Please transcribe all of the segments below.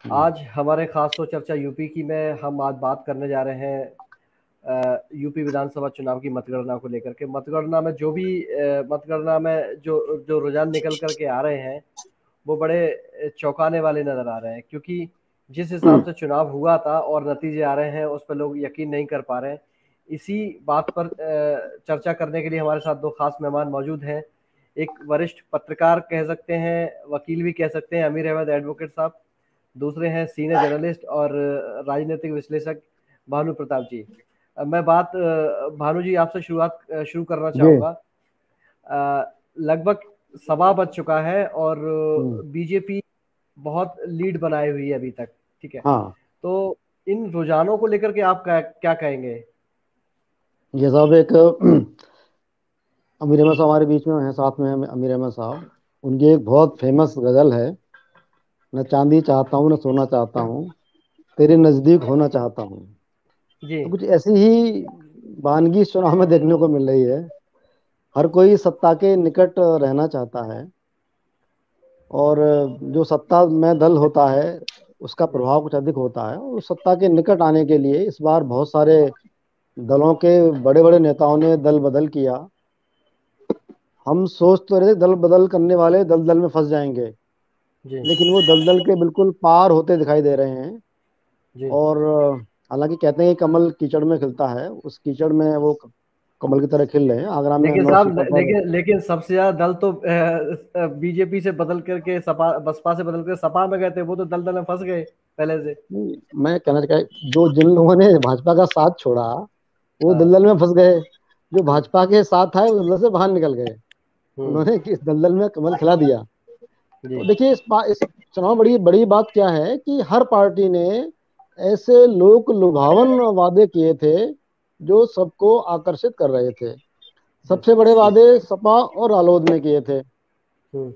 आज हमारे खास तो चर्चा यूपी की में हम आज बात करने जा रहे हैं यूपी विधानसभा चुनाव की मतगणना को लेकर के। मतगणना में जो भी मतगणना में जो जो रुझान निकल कर के आ रहे हैं वो बड़े चौंकाने वाले नजर आ रहे हैं, क्योंकि जिस हिसाब से चुनाव हुआ था और नतीजे आ रहे हैं उस पर लोग यकीन नहीं कर पा रहे हैं। इसी बात पर चर्चा करने के लिए हमारे साथ दो खास मेहमान मौजूद हैं। एक वरिष्ठ पत्रकार कह सकते हैं, वकील भी कह सकते हैं, अमीर अहमद एडवोकेट साहब। दूसरे हैं सीनियर जर्नलिस्ट और राजनीतिक विश्लेषक भानु प्रताप जी। मैं बात भानु जी आपसे शुरू करना जी। चाहूँगा। लगभग सवा बज चुका है और हम्म। बीजेपी बहुत लीड बनाई हुई है अभी तक, ठीक है। हाँ, तो इन रुझानों को लेकर के आप क्या कहेंगे? ये सब एक अमीर अहमद साहब हमारे बीच में हैं, साथ में हैं अमीर अहमद साहब। उनकी एक बहुत फेमस गजल है, न चांदी चाहता हूँ न सोना चाहता हूँ, तेरे नजदीक होना चाहता हूँ। जी। तो कुछ ऐसी ही वानगी इस चुनाव में देखने को मिल रही है। हर कोई सत्ता के निकट रहना चाहता है, और जो सत्ता में दल होता है उसका जी। प्रभाव कुछ अधिक होता है। और उस सत्ता के निकट आने के लिए इस बार बहुत सारे दलों के बड़े बड़े नेताओं ने दल बदल किया। हम सोच तो रहे थे दल बदल करने वाले दल दल में फंस जाएंगे, जी। लेकिन वो दल दल के बिल्कुल पार होते दिखाई दे रहे हैं। जी। और हालांकि कहते हैं कि कमल कीचड़ में खिलता है, उस कीचड़ में वो कमल की तरह खिल रहे हैं। आगरा में लेकिन 9 साहब, सीटों पर। लेकिन सबसे ज्यादा दल तो बीजेपी से बदल करके सपा, बसपा से बदल कर सपा में गए थे। वो तो दल में फंस गए पहले से। नहीं, मैं कहना चाह जो जिन लोगों ने भाजपा का साथ छोड़ा वो हाँ। दलदल में फंस गए। जो हम्म। भाजपा के साथ आए वो दलदल से बाहर निकल गए। हम्म। उन्होंने इस दलदल में कमल खिला दिया। जी। तो देखिए इस चुनाव बड़ी बड़ी बात क्या है कि हर पार्टी ने ऐसे लोक लुभावन वादे किए थे जो सबको आकर्षित कर रहे थे। जी। सबसे बड़े वादे सपा और रालोद ने किए थे। हम्म।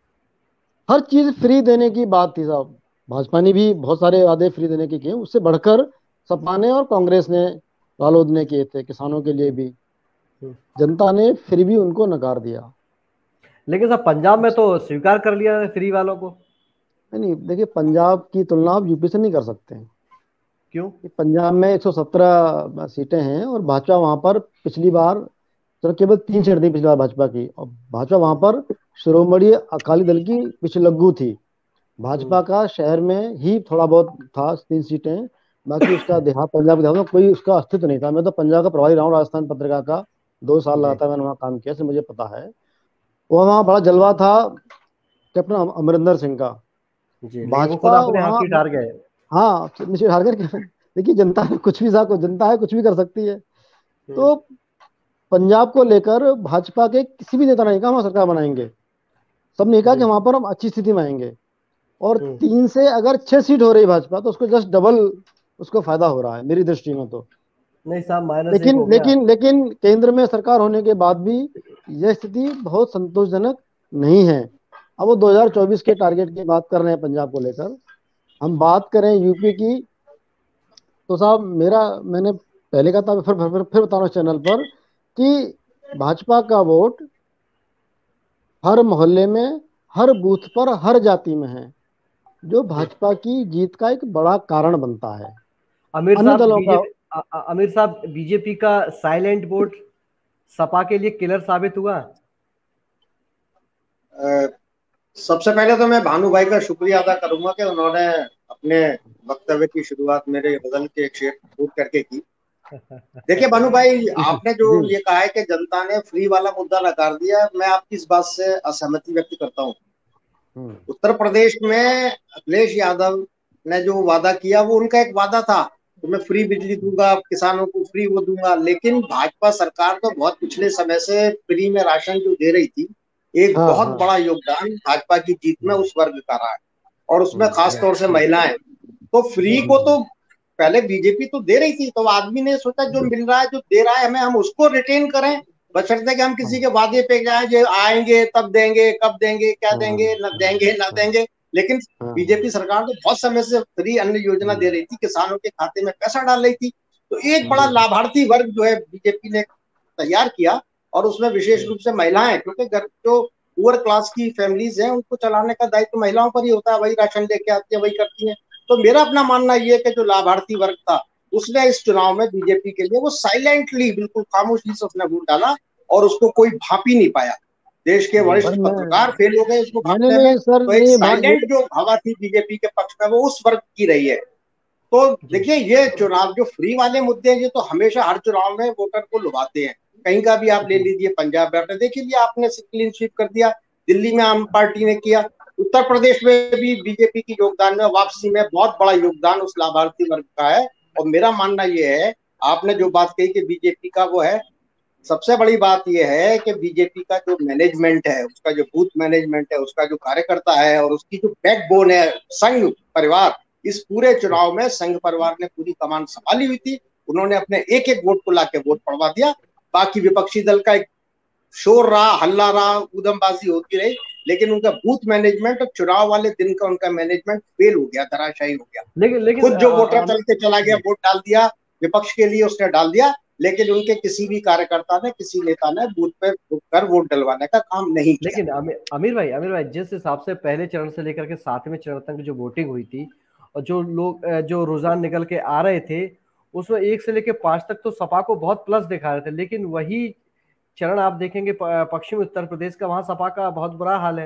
हर चीज फ्री देने की बात थी साहब। भाजपा ने भी बहुत सारे वादे फ्री देने के किए, उससे बढ़कर सपा ने और कांग्रेस ने रालोद ने किए थे, किसानों के लिए भी। हम्म। जनता ने फिर भी उनको नकार दिया। लेकिन साहब, पंजाब में तो स्वीकार कर लिया फ्री वालों को। नहीं नहीं, देखिए पंजाब की तुलना आप यूपी से नहीं कर सकते हैं। क्यों? कि पंजाब में 117 सीटें हैं, और भाजपा वहां पर पिछली बार, चलो केवल 3 सीट थी पिछली बार भाजपा की, और भाजपा वहां हम्म। पर शिरोमणि अकाली दल की पिछलग्गू थी। हम्म। भाजपा का शहर में ही थोड़ा बहुत था, 3 सीटें। बाकी उसका देहात, पंजाब के देहात में कोई उसका अस्तित्व नहीं था। मैं तो पंजाब का प्रभारी रहा हूँ, राजस्थान पत्रिका का 2 साल जी। लगातार मैंने वहाँ काम किया, इसलिए मुझे पता है। वो वहाँ बड़ा जलवा था कैप्टन अमरिंदर सिंह का। जी, लेकिन वो खुद भाजपा अपने हाथ वहाँ, की हार गए। हाँ निश्चित हार कर देखिए जनता ने कुछ भी जनता है, कुछ भी कर सकती है। हम्म। तो पंजाब को लेकर भाजपा के किसी भी नेता ने कहा हम सरकार बनाएंगे। सबने कहा कि जी। वहां पर हम अच्छी स्थिति में आएंगे। और हम्म। 3 से अगर 6 सीट हो रही भाजपा तो उसको जस्ट डबल उसको फायदा हो रहा है मेरी दृष्टि में तो। नहीं साहब, -1 लेकिन हो गया। लेकिन लेकिन केंद्र में सरकार होने के बाद भी यह स्थिति बहुत संतोषजनक नहीं है। अब वो 2024 के टारगेट की बात कर रहे हैं पंजाब को लेकर। हम बात करें यूपी की, तो साहब मैंने पहले कहा था, फिर बता रहा हूँ चैनल पर, कि भाजपा का वोट हर मोहल्ले में, हर बूथ पर, हर जाति में है, जो जी। भाजपा की जीत का एक बड़ा कारण बनता है। आमिर अन्य साहब दलों का। बीजेपी आमिर साहब, बीजेपी का साइलेंट वोट सपा के लिए किलर साबित हुआ। अ, सबसे पहले तो मैं भानु भाई का शुक्रिया अदा करूंगा कि उन्होंने अपने वक्तव्य की शुरुआत मेरे बदल के एक शेर फूट करके की। देखिए भानु भाई, आपने जो जी। ये कहा है कि जनता ने फ्री वाला मुद्दा नकार दिया, मैं आपकी इस बात से असहमति व्यक्त करता हूँ। हम्म। उत्तर प्रदेश में अखिलेश यादव ने जो वादा किया वो उनका एक वादा था, तो मैं फ्री बिजली दूंगा, किसानों को फ्री वो दूंगा। लेकिन भाजपा सरकार तो बहुत पिछले समय से फ्री में राशन जो दे रही थी, एक हाँ बहुत हाँ। बड़ा योगदान भाजपा की जीत में उस वर्ग का रहा है, और उसमें खास हम्म। तौर से महिलाएं। तो फ्री जी। को तो पहले बीजेपी तो दे रही थी, तो आदमी ने सोचा जो मिल रहा है, जो दे रहा है हमें, हम उसको रिटेन करें, बशर्ते कि हम किसी हाँ के वादे पे जाए जो आएंगे तब देंगे, कब देंगे, क्या हाँ देंगे, न देंगे न हाँ देंगे। लेकिन हाँ हाँ। बीजेपी सरकार तो बहुत समय से फ्री अन्न योजना दे रही थी, किसानों के खाते में पैसा डाल रही थी। तो एक बड़ा जी। लाभार्थी वर्ग जो है बीजेपी ने तैयार किया, और उसमें विशेष रूप से महिलाएं, क्योंकि घर जो पुअर क्लास की फैमिलीज हैं उनको चलाने का दायित्व महिलाओं पर ही होता है, वही राशन लेके आती है, वही करती है। तो मेरा अपना मानना ये है कि जो लाभार्थी वर्ग था उसने इस चुनाव में बीजेपी के लिए वो साइलेंटली बिल्कुल खामोशी से उसने वोट डाला और उसको कोई भाप ही नहीं पाया। देश के वरिष्ठ पत्रकार फेल हो गए उसको भापने में। सर तो एक नहीं साइलेंट जो हवा थी बीजेपी के पक्ष में वो उस वर्ग की रही है। तो देखिए ये चुनाव जो फ्री वाले मुद्दे हैं ये तो हमेशा हर चुनाव में वोटर को लुभाते हैं। कहीं का भी आप ले लीजिए, पंजाब में देखिए भी आपने क्लीन स्वीप कर दिया, दिल्ली में आम पार्टी ने किया, उत्तर प्रदेश में भी बीजेपी की योगदान में वापसी में बहुत बड़ा योगदान उस लाभार्थी वर्ग का है। और मेरा मानना यह है, आपने जो बात कही कि बीजेपी का वो है, सबसे बड़ी बात यह है कि बीजेपी का जो मैनेजमेंट है, उसका जो बूथ मैनेजमेंट है, उसका जो कार्यकर्ता है और उसकी जो बैकबोन है संघ परिवार, इस पूरे चुनाव में संघ परिवार ने पूरी कमान संभाली हुई थी। उन्होंने अपने एक एक वोट को लाके वोट पड़वा दिया। बाकी विपक्षी दल का एक शोर रहा, हल्ला रहा, उदमबाजी होती रही, लेकिन उनका बूथ मैनेजमेंट और चुनाव वाले दिन का उनका मैनेजमेंट फेल हो गया, धराशायी हो गया। लेकिन खुद जो वोटर चल के चला गया, वोट डाल दिया, विपक्ष के लिए उसने डाल दिया, लेकिन उनके किसी भी कार्यकर्ता ने, किसी नेता ने बूथ पे रुक कर वोट डलवाने का काम नहीं किया। लेकिन आमिर भाई जिस हिसाब से पहले चरण से लेकर के 7वें चरण तक जो वोटिंग हुई थी और जो लोग जो रुझान निकल के आ रहे थे उसमें 1 से लेकर 5 तक तो सपा को बहुत प्लस दिखा रहे थे, लेकिन वही चरण आप देखेंगे पश्चिमी उत्तर प्रदेश का, वहां सपा का बहुत बुरा हाल है।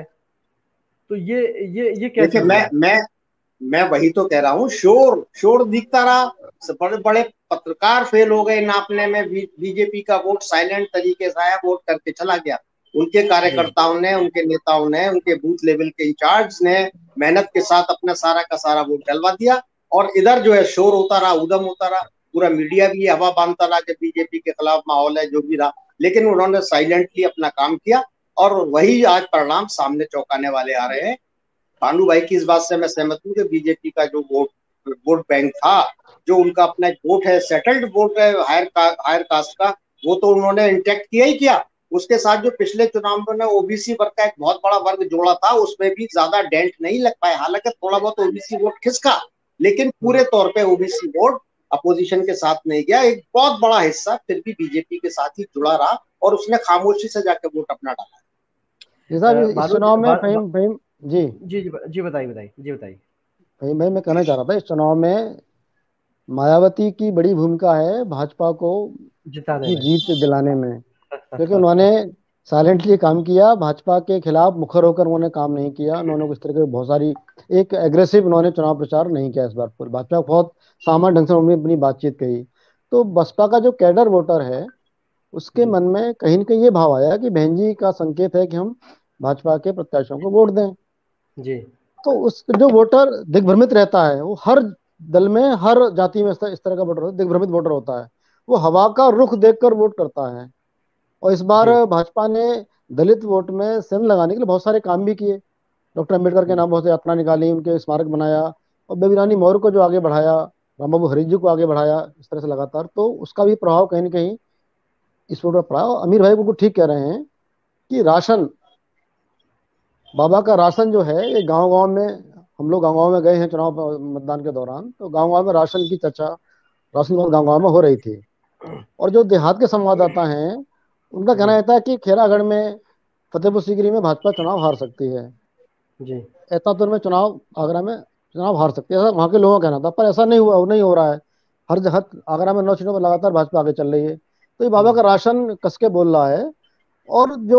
तो ये कैसे देखिए हो गया? मैं वही तो कह रहा हूँ, शोर शोर दिखता रहा, बड़े बड़े पत्रकार फेल हो गए नापने में। बीजेपी का वोट साइलेंट तरीके से आया, वोट करके चला गया। उनके कार्यकर्ताओं ने, उनके नेताओं ने, उनके बूथ लेवल के इंचार्ज ने मेहनत के साथ अपना सारा का सारा वोट डलवा दिया। और इधर जो है शोर होता रहा, उधम होता रहा, पूरा मीडिया भी हवा बांधता रहा कि बीजेपी के खिलाफ माहौल है, जो भी रहा, लेकिन उन्होंने साइलेंटली अपना काम किया और वही आज परिणाम सामने चौंकाने वाले आ रहे हैं। भानु भाई की इस बात से मैं सहमत हूँ कि बीजेपी का जो वोट बैंक था, जो उनका अपना एक वोट है, सेटल्ड वोट है हायर कास्ट का, वो तो उन्होंने इंटेक्ट किया ही किया। उसके साथ जो पिछले चुनाव में उन्होंने ओबीसी वर्ग का एक बहुत बड़ा वर्ग जोड़ा था, उसमें भी ज्यादा डेंट नहीं लग पाया। हालांकि थोड़ा बहुत ओबीसी वोट खिसका, लेकिन पूरे तौर पे ओबीसी वोट अपोजिशन के साथ नहीं गया। एक बहुत बड़ा हिस्सा फिर भी बीजेपी के साथ ही जुड़ा रहा और उसने खामोशी से जाकर वोट अपना डाला। इस चुनाव में फहीम फहीम जी जी जी जी बताइए फहीम भाई, मैं कहना चाह रहा था, इस चुनाव में मायावती की बड़ी भूमिका है भाजपा को जिताने की में। जीत दिलाने में, क्योंकि उन्होंने साइलेंटली काम किया, भाजपा के खिलाफ मुखर होकर उन्होंने काम नहीं किया। उन्होंने इस तरह के बहुत सारी एक एग्रेसिव उन्होंने चुनाव प्रचार नहीं किया। इस बार पर भाजपा बहुत सामान्य ढंग से उन्होंने अपनी बातचीत कही। तो बसपा का जो कैडर वोटर है उसके मन में कहीं न कहीं ये भाव आया कि बहन जी का संकेत है कि हम भाजपा के प्रत्याशियों को वोट दें। जी। तो उस जो वोटर दिग्भ्रमित रहता है, वो हर दल में हर जाति में इस तरह का वोटर दिग्भ्रमित वोटर होता है, वो हवा का रुख देखकर वोट करता है। और इस बार भाजपा ने दलित वोट में सेंध लगाने के लिए बहुत सारे काम भी किए। डॉक्टर अम्बेडकर के नाम बहुत यात्रा निकाली, उनके स्मारक बनाया, और बेबी रानी मौर्य को जो आगे बढ़ाया, राम बाबू हरी जी को आगे बढ़ाया, इस तरह से लगातार। तो उसका भी प्रभाव कहीं ना कहीं इस वोट पर पड़ा। और अमीर भाई बिल्कुल ठीक कह रहे हैं कि राशन, बाबा का राशन जो है, ये गांव गांव में, हम लोग गांव गांव में गए हैं चुनाव मतदान के दौरान, तो गांव गांव में राशन की चर्चा, राशन गांव गांव में हो रही थी। और जो देहात के संवाददाता हैं उनका कहना रहता है कि खेरागढ़ में, फतेहपुर सीकरी में भाजपा चुनाव हार सकती है, जी। एतातुर में चुनाव, आगरा में चुनाव हार सकती है, ऐसा वहां के लोगों का कहना था। पर ऐसा नहीं हुआ, वो नहीं हो रहा है। हर जगह आगरा में 9 सीटों पर लगातार भाजपा आगे चल रही है। तो ये बाबा का राशन कस के बोल रहा है। और जो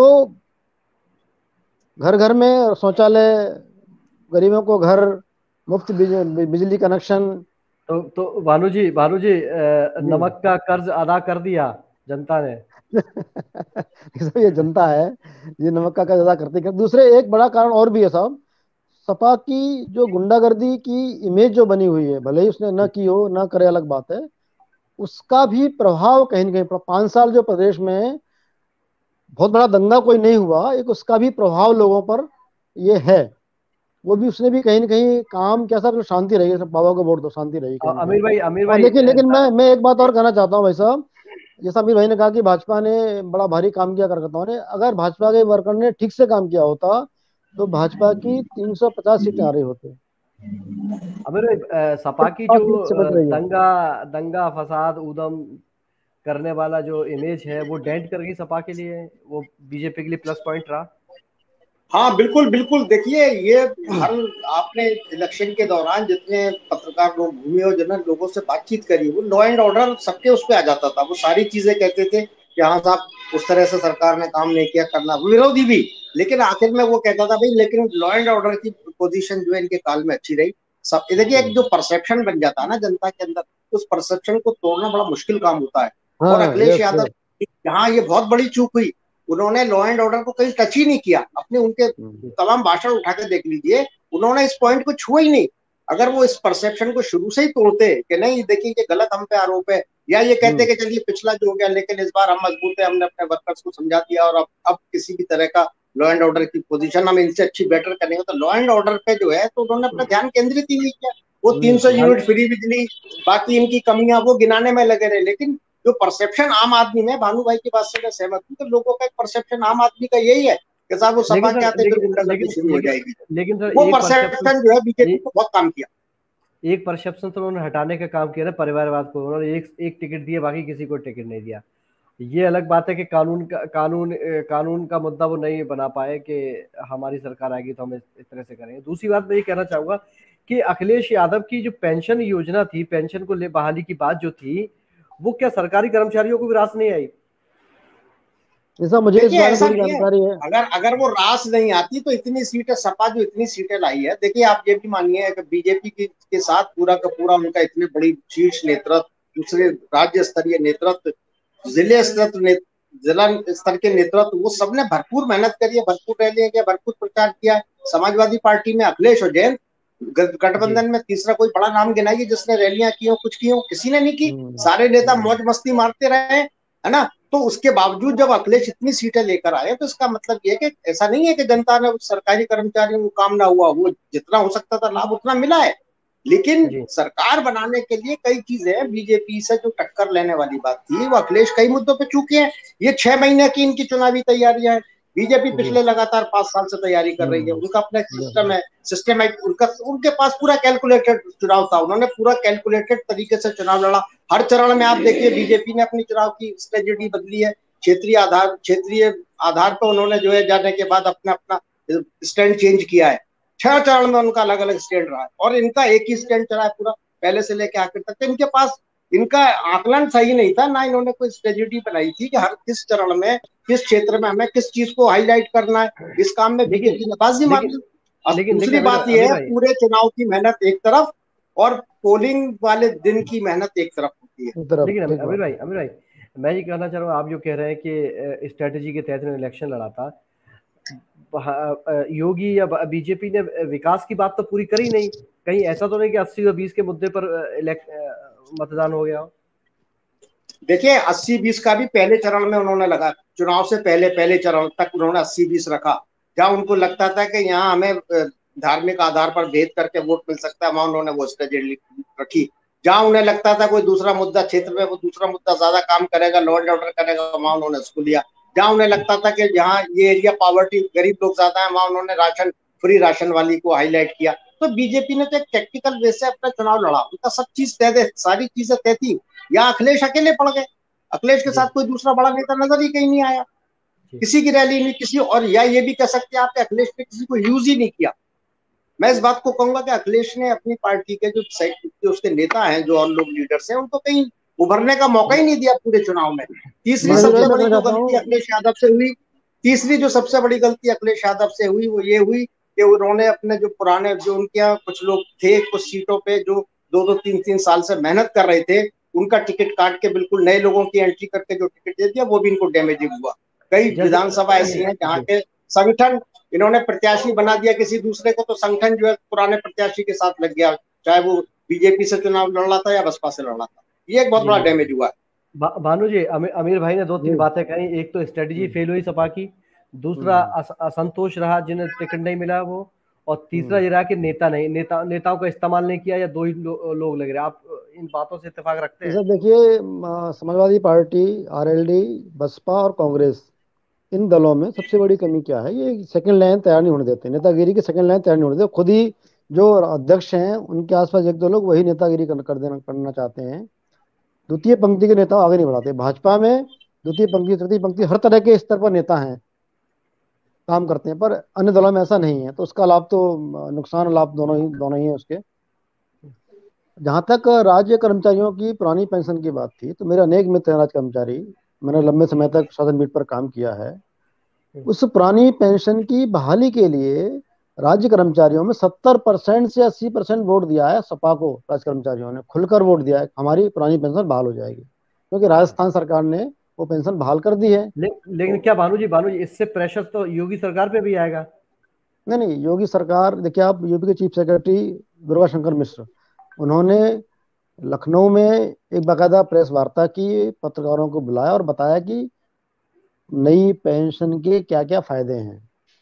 घर घर में शौचालय, गरीबों को घर, मुफ्त बिजली कनेक्शन। तो भानु जी नमक का कर्ज अदा कर दिया जनता ने। ये जनता है, ये नमक का कर्ज अदा करती है। दूसरे एक बड़ा कारण और भी है साहब, सपा की जो गुंडागर्दी की इमेज जो बनी हुई है, भले ही उसने न की हो न करे, अलग बात है, उसका भी प्रभाव कहीं ना कहीं 5 साल जो प्रदेश में बहुत बड़ा दंगा कोई नहीं हुआ, एक उसका भी प्रभाव लोगों पर ये है। वो भी उसने भी कहीं ना कहीं काम कैसा, तो शांति रही है, सब बाबा को वोट दो, शांति रही कहीं ना कहीं। अमीर और भाई लेकिन लेकिन मैं एक बात और कहना चाहता हूँ भाई साहब, जैसा अमीर भाई ने कहा कि भाजपा ने बड़ा भारी काम किया कार्यकर्ताओं ने, अगर भाजपा के वर्कर ने ठीक से काम किया होता तो भाजपा की 350 सीटें आ रही होती। अमीर भाई सपा की जो 50 सीट से बच रही है। दंगा दंगा फसाद उदम करने वाला जो इमेज है वो डेंट कर गई सपा के लिए, वो बीजेपी के लिए प्लस पॉइंट रहा। हाँ बिल्कुल बिल्कुल, देखिए ये हर, आपने इलेक्शन के दौरान जितने पत्रकार लोग घूमे और जितने लोगों से बातचीत करी, वो लॉ एंड ऑर्डर सबके उस पे आ जाता था। वो सारी चीजें कहते थे कि हाँ साहब उस तरह से सरकार ने काम नहीं किया, करना विरोधी भी, लेकिन आखिर में वो कहता था भाई लेकिन लॉ एंड ऑर्डर की पोजीशन जो है इनके काल में अच्छी रही। सब देखिए, एक जो परसेप्शन बन जाता है ना जनता के अंदर, उस परसेप्शन को तोड़ना बड़ा मुश्किल काम होता है। और हाँ, अखिलेश यस यादव, यस। यहाँ ये बहुत बड़ी चूक हुई, उन्होंने लॉ एंड ऑर्डर को कहीं टच ही नहीं किया। अपने उनके तमाम भाषण उठा के देख लीजिए, उन्होंने इस पॉइंट को छुआ ही नहीं। अगर वो इस परसेप्शन को शुरू से ही तोड़ते कि नहीं देखिए ये गलत हम पे आरोप है, या ये कहते कि चलिए पिछला जो हो गया लेकिन इस बार हम मजबूत है, हमने अपने वर्कर्स को समझा दिया और अब किसी भी तरह का लॉ एंड ऑर्डर की पोजीशन हम इनसे अच्छी बेटर करेंगे, तो लॉ एंड ऑर्डर पे जो है तो उन्होंने अपना ध्यान केंद्रित ही नहीं किया। वो नहीं 300 किया। यूनिट फ्री बिजली, बाकी इनकी कमियां वो गिनाने में लगे रहे। लेकिन जो परसेप्शन आम आदमी में, भानु भाई की बात से मैं सहमत हूँ, तो लोगों का एक परसेप्शन आम आदमी का यही है कि साहब वो सपा लेकिन के सर आते फिर लेकिन गुंडागर्दी लेकिन शुरू हो लेकिन जाएगी। लेकिन सर वो एक परसेप्शन, परसेप्शन जो है बीजेपी को बहुत काम किया। एक परसेप्शन तो उन्होंने हटाने का काम किया ना, परिवारवाद को। उन्होंने एक एक टिकट दिया, बाकी किसी को टिकट नहीं दिया। ये अलग बात है कि कानून का मुद्दा वो नहीं बना पाए कि हमारी सरकार आएगी तो हम इस तरह से करेंगे। दूसरी बात मैं ये कहना चाहूंगा कि अखिलेश यादव की जो पेंशन योजना थी, पेंशन को ले बहाली की बात जो थी, वो क्या सरकारी कर्मचारियों को भी रास नहीं आई? ऐसा मुझे इस देखिए बारे में ऐसा थोड़ी नहीं है, जानकारी है। अगर अगर वो रास नहीं आती तो इतनी सीटें, सपा जो इतनी सीटें लाई है, देखिए आप ये भी मानिए कि बीजेपी के साथ पूरा का पूरा उनका इतनी बड़ी शीर्ष नेतृत्व, दूसरे राज्य स्तरीय नेतृत्व, जिले स्तर जिला स्तर के नेतृत्व, वो सबने भरपूर मेहनत करी है, भरपूर रैलियां किया, भरपूर प्रचार किया। समाजवादी पार्टी में अखिलेश और जैन, जी गठबंधन में तीसरा कोई बड़ा नाम गिनाइए जिसने रैलियां की हो, कुछ की हो, किसी ने नहीं की। हम्म सारे नेता हम्म मौज मस्ती मारते रहे, है ना। तो उसके बावजूद जब अखिलेश इतनी सीटें लेकर आए, तो इसका मतलब ये कि ऐसा नहीं है कि जनता ने सरकारी कर्मचारियों को काम ना हुआ, वो जितना हो सकता था लाभ उतना मिला है। लेकिन जी सरकार बनाने के लिए कई चीजें, बीजेपी से जो टक्कर लेने वाली बात थी, वो अखिलेश कई मुद्दों पे चूके हैं। ये 6 महीने की इनकी चुनावी तैयारियां हैं। बीजेपी जी पिछले लगातार 5 साल से तैयारी कर रही है, उनका अपना एक yes, सिस्टम है, सिस्टमेटिक उनका, उनके पास पूरा कैलकुलेटेड चुनाव था, उन्होंने पूरा कैलकुलेटेड तरीके से चुनाव लड़ा। हर चरण में आप देखिए बीजेपी ने अपनी चुनाव की स्ट्रेटेजी बदली है। क्षेत्रीय आधार पर उन्होंने जो है जाने के बाद अपना अपना स्टैंड चेंज किया है। 6 चरण में उनका अलग अलग स्टैंड रहा है, और इनका एक ही स्टैंड चला है पूरा, पहले से लेकर आखिर तक। तो इनके पास, इनका आकलन सही नहीं था ना, इन्होंने कोई स्ट्रेटेजी बनाई थी कि हर किस चरण में, किस क्षेत्र में हमें किस चीज को हाईलाइट करना है। इस काम में लेकिन बीजेपी ने बाजी मार लेकिन दी। और लेकिन दूसरी अमीर बात यह अमीर है, भाई, पूरे चुनाव की मेहनत एक तरफ और पोलिंग वाले दिन की मेहनत एक तरफ होती है। एक तरफ लेकिन ठीक अमीर बात भाई, है। मैं ये कहना चाह रहा हूँ, आप जो कह रहे हैं कि स्ट्रेटजी के तहत इन्होंने इलेक्शन लड़ा था, योगी या बीजेपी ने विकास की बात तो पूरी करी नहीं। कहीं ऐसा तो नहीं कि 80 और 20 के मुद्दे पर मतदान हो गया हो? देखिए 80-20 का भी पहले चरण में उन्होंने लगा, चुनाव से पहले पहले चरण तक उन्होंने 80-20 रखा। जहां उनको लगता था कि यहाँ हमें धार्मिक आधार पर भेद करके वोट मिल सकता है, वहां उन्होंने वो स्ट्रेटेजी रखी। जहां उन्हें लगता था कोई दूसरा मुद्दा क्षेत्र में, वो दूसरा मुद्दा ज्यादा काम करेगा, लॉ एंड ऑर्डर करेगा, वहां उन्होंने उसको लिया। जहां उन्हें लगता था कि जहाँ ये एरिया पॉवर्टी, गरीब लोग ज्यादा है, वहां उन्होंने राशन, फ्री राशन वाली को हाईलाइट किया। तो बीजेपी ने तो एक टेक्टिकल वे से अपना चुनाव लड़ा, उनका सब चीज तय, सारी चीजें तय थी। या अखिलेश अकेले पड़ गए, अखिलेश के जी साथ कोई दूसरा बड़ा नेता नजर ही कहीं नहीं आया, जी किसी की रैली नहीं, किसी, और या ये भी कह सकते हैं आप अखिलेश ने किसी को यूज ही नहीं किया। मैं इस बात को कहूंगा कि अखिलेश ने अपनी पार्टी के जो उसके नेता हैं, जो और लोग लीडर्स हैं, उनको कहीं उभरने का मौका ही नहीं दिया पूरे चुनाव में। तीसरी मनोज भाई सबसे मैं बड़ी कहना जो चाहता गलती हूँ। अखिलेश यादव से हुई, तीसरी जो सबसे बड़ी गलती अखिलेश यादव से हुई, वो ये हुई कि उन्होंने अपने जो पुराने, जो उनके यहाँ कुछ लोग थे कुछ सीटों पे जो 2-2 3-3 साल से मेहनत कर रहे थे, उनका टिकट काट के बिल्कुल नए लोगों की एंट्री करके जो टिकट दे दिया, वो भी इनको डैमेजिंग हुआ। कई जैसे विधानसभा ऐसी हैं जहाँ जी के संगठन, इन्होंने प्रत्याशी बना दिया किसी दूसरे को, तो संगठन जो है पुराने प्रत्याशी के साथ लग गया, चाहे वो बीजेपी से चुनाव लड़ रहा था या बसपा से लड़ रहा था। ये एक बहुत जी बड़ा जी डैमेज हुआ है। भानु जी, अमीर भाई ने दो तीन जी। बातें कही। एक तो स्ट्रेटजी हम्म फेल हुई सपा की, दूसरा हम्म असंतोष रहा जिन्हें टिकट नहीं मिला वो, और तीसरा हम्म। ये रहा कि नेताओं का इस्तेमाल नहीं किया, या दो ही लोग लग रहे। आप इन बातों से इत्तेफाक रखते हैं? जैसे देखिए, समाजवादी पार्टी, आरएलडी, बसपा और कांग्रेस, इन दलों में सबसे बड़ी कमी क्या है? ये सेकंड लाइन तैयार नहीं होने देते, नेतागिरी की सेकंड लाइन तैयार नहीं होने देते। खुद ही जो अध्यक्ष हैं उनके आसपास एक दो लोग वही नेतागिरी करना चाहते हैं। द्वितीय पंक्ति के नेता आगे नहीं बढ़ाते। भाजपा में द्वितीय पंक्ति, तृतीय पंक्ति, हर तरह के स्तर पर नेता हैं। काम करते हैं, पर अन्य दलों में ऐसा नहीं है, तो उसका लाभ तो नुकसान और लाभ दोनों ही है उसके। जहां तक राज्य कर्मचारियों की पुरानी पेंशन की बात थी, तो मेरे अनेक मित्र हैं राज्य कर्मचारी, मैंने लंबे समय तक शासन बीट पर काम किया है। उस पुरानी पेंशन की बहाली के लिए राज्य कर्मचारियों में 70% से 80% वोट दिया है सपा को। राज्य कर्मचारियों ने खुलकर वोट दिया है, हमारी पुरानी पेंशन बहाल हो जाएगी, क्योंकि राजस्थान सरकार ने वो पेंशन बहाल कर दी है। लेकिन क्या भानु जी इससे प्रेशर तो योगी सरकार पे भी आएगा। नहीं नहीं, योगी सरकार देखिए, आप यूपी के चीफ सेक्रेटरी दुर्गा शंकर मिश्र, उन्होंने लखनऊ में एक बाकायदा प्रेस वार्ता की, पत्रकारों को बुलाया और बताया कि नई पेंशन के क्या क्या फायदे हैं।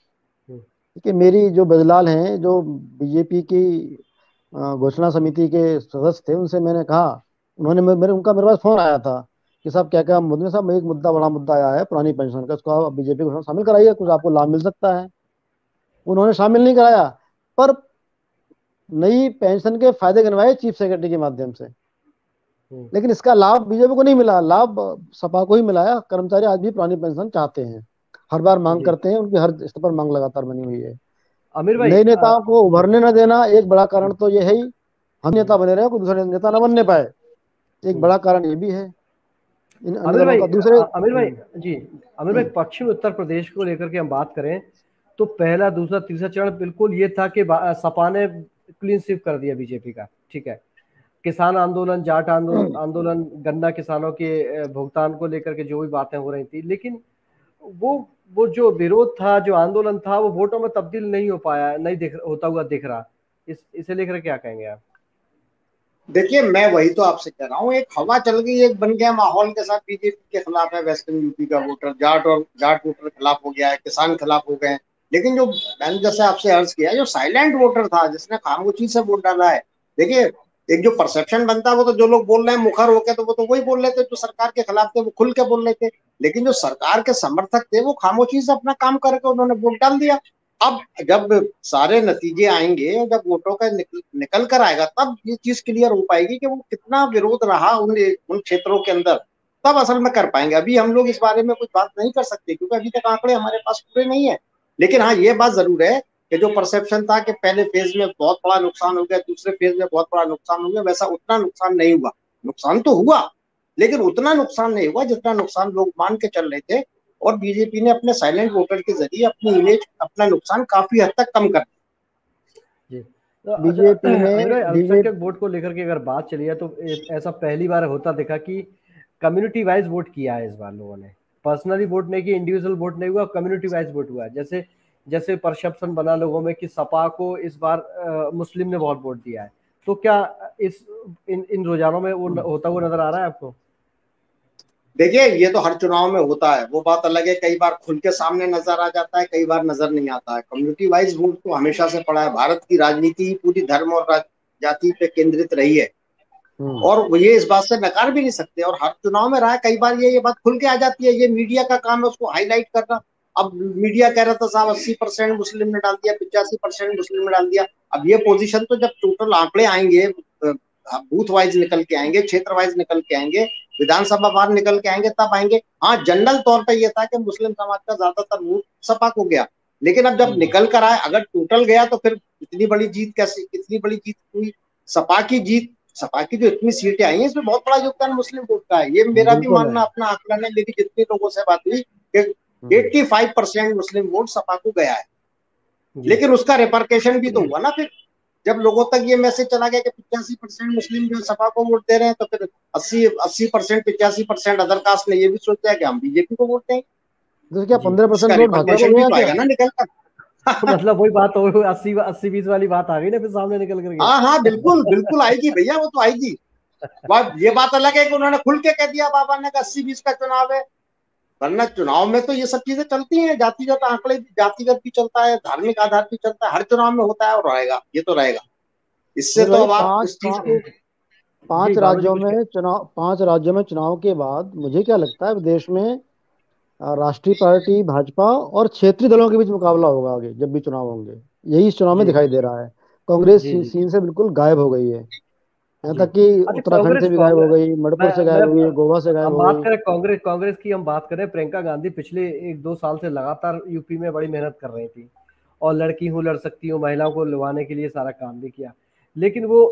कि मेरी जो बजलाल हैं, जो बीजेपी की घोषणा समिति के सदस्य थे, उनसे मैंने कहा, उन्होंने मेरे पास फोन आया था कि साहब क्या क्या मुद्दे, साहब एक मुद्दा, बड़ा मुद्दा आया है पुरानी पेंशन का, उसको आप बीजेपी को शामिल कराइए, कुछ आपको लाभ मिल सकता है। उन्होंने शामिल नहीं कराया, पर नई पेंशन के फायदे गिनवाए चीफ सेक्रेटरी के माध्यम से, लेकिन इसका लाभ बीजेपी को नहीं मिला, लाभ सपा को ही मिला है। कर्मचारी आज भी पुरानी पेंशन चाहते हैं, हर बार मांग जी करते हैं, उनकी हर स्तर पर मांग लगातार बनी हुई है। आमिर भाई नए नेताओं को जी उभरने न देना एक बड़ा कारण तो ये है ही, हम नेता बने रहे, कोई दूसरे नेता न बनने पाए, एक बड़ा कारण ये भी है इन अन्य आमिर दलों भाई का। दूसरे आमिर भाई जी आमिर भाई पश्चिम उत्तर प्रदेश को लेकर के हम बात करें तो पहला दूसरा तीसरा चरण बिल्कुल ये था कि सपा ने क्लीन स्वीप कर दिया बीजेपी का, ठीक है। किसान आंदोलन, जाट आंदोलन, गन्ना किसानों के भुगतान को लेकर के जो भी बातें हो रही थी, लेकिन वो वो जो विरोध था, जो आंदोलन था, वो वोटों में तब्दील नहीं हो पाया, नहीं दिख होता हुआ दिख रहा। इसे लेकर क्या कहेंगे आप? देखिए, मैं वही तो आपसे कह रहा हूँ, एक हवा चल गई, एक बन गया माहौल के साथ, बीजेपी के खिलाफ है वेस्टर्न यूपी का वोटर, जाट वोटर खिलाफ हो गया है, किसान खिलाफ हो गए हैं। लेकिन जो मैंने जैसे आपसे अर्ज किया, जो साइलेंट वोटर था, जिसने खामोशी से वोट डाला है, देखिए, एक जो परसेप्शन बनता है वो तो जो लोग बोल रहे हैं मुखर होकर, तो वो तो वही बोल रहे थे जो सरकार के खिलाफ थे, वो खुल के बोल रहे थे। लेकिन जो सरकार के समर्थक थे वो खामोशी से अपना काम करके उन्होंने वोट डाल दिया। अब जब सारे नतीजे आएंगे, जब वोटों का निकल कर आएगा, तब ये चीज क्लियर हो पाएगी कि वो कितना विरोध रहा उन क्षेत्रों के अंदर, तब असल में कर पाएंगे। अभी हम लोग इस बारे में कुछ बात नहीं कर सकते, क्योंकि अभी तक आंकड़े हमारे पास पूरे नहीं है। लेकिन हाँ, ये बात जरूर है कि जो परसेप्शन था कि पहले फेज में बहुत बड़ा नुकसान हो गया, दूसरे फेज में बहुत बड़ा नुकसान हो गया, वैसा उतना नुकसान नहीं हुआ। नुकसान तो हुआ, लेकिन उतना नुकसान नहीं हुआ जितना नुकसान लोग मान के चल रहे थे। और बीजेपी ने अपने साइलेंट वोटर के जरिए अपनी इमेज, अपना नुकसान काफी हद तक कम कर। जी तो अच्छा बीजेपी ने अमीर भाई, बीजेपी अल्पसंख्यक वोट को लेकर के अगर बात चली है तो ऐसा पहली बार होता देखा कि कम्युनिटी वाइज वोट किया है इस बार लोगों ने। पर्सनली वोट नहीं किया, इंडिविजुअल वोट नहीं हुआ, कम्युनिटी वाइज वोट हुआ है। जैसे जैसे परसेप्शन बना लोगों में कि सपा को इस बार मुस्लिम ने बहुत वोट दिया है, तो क्या इस इन रुझानों में वो होता हुआ नजर आ रहा है आपको? देखिए, ये तो हर चुनाव में होता है, वो बात अलग है, कई बार खुल के सामने नजर आ जाता है, कई बार नजर नहीं आता है। कम्युनिटी वाइज वोट तो हमेशा से पड़ा है, भारत की राजनीति पूरी धर्म और जाति पे केंद्रित रही है, और वो ये इस बात से नकार भी नहीं सकते, और हर चुनाव में रहा है। कई बार ये बात खुल के आ जाती है, ये मीडिया का काम है उसको हाईलाइट करना। अब मीडिया कह रहा था साहब 80% मुस्लिम ने डाल दिया, 85% मुस्लिम ने डाल दिया। अब ये पोजीशन तो जब टोटल आंकड़े आएंगे, बूथ वाइज निकल के आएंगे, क्षेत्र वाइज निकल के आएंगे, विधानसभा बार निकल के आएंगे, तब आएंगे। हाँ, जनरल तौर पर यह था कि मुस्लिम समाज का ज्यादातर वोट सपा को गया। लेकिन अब जब निकल कर आए, अगर टोटल गया तो फिर इतनी बड़ी जीत कैसे, कितनी बड़ी जीत हुई? सपा की जीत, सपा की जो इतनी सीटें आई हैं, इसमें बहुत बड़ा योगदान मुस्लिम वोट का है। ये मेरा भी बिल्कुल है। मानना, अपना आकलन है, मेरी जितने लोगों से बात हुई कि 85% मुस्लिम वोट सपा को गया है। जी लेकिन उसका रिपरकेशन भी तो हुआ ना फिर, जब लोगों तक ये मैसेज चला गया कि 85% मुस्लिम जो सपा को वोट दे रहे हैं, तो फिर 80% 85% अदर कास्ट ने ये भी सोचा है कि हम बीजेपी को वोट देंगे। तो क्या जी 15% इसका वोट भाजपा को रिपरकेशन भी गया तो क्या? आएगा ना निकल कर। मतलब वही बात हो, 80-20 वाली बात आ गई ना फिर सामने निकल करके। हाँ हाँ, बिल्कुल बिल्कुल आएगी भैया, वो तो आएगी। ये बात अलग है कि उन्होंने खुल के कह दिया बाबा ने, 80-20 का चुनाव है। वरना चुनाव में तो ये सब चीजें चलती हैं, जातिगत आंकड़े, जातिगत भी चलता है, धार्मिक आधार भी चलता है, हर चुनाव में होता है और रहेगा, ये तो रहेगा। इससे अमीर तो भाई, अब आप इस चीज को। जी भानु जी कुछ पांच राज्यों में चुनाव के बाद मुझे क्या लगता है, देश में राष्ट्रीय पार्टी भाजपा और क्षेत्रीय दलों के बीच मुकाबला होगा आगे जब भी चुनाव होंगे। यही इस चुनाव में जी दिखाई दे रहा है। कांग्रेस जी जी सीन से बिल्कुल गायब हो गई है। यहाँ जी। तक कि अच्छा, उत्तराखंड से भी गायब हो गई, मणिपुर से गायब हो गई, गोवा से गायब हम हो बात गई। करें कांग्रेस कांग्रेस की, हम बात करें, प्रियंका गांधी पिछले 1-2 साल से लगातार यूपी में बड़ी मेहनत कर रही थी, और लड़की हूँ लड़ सकती हूँ, महिलाओं को लुभाने के लिए सारा काम भी किया, लेकिन वो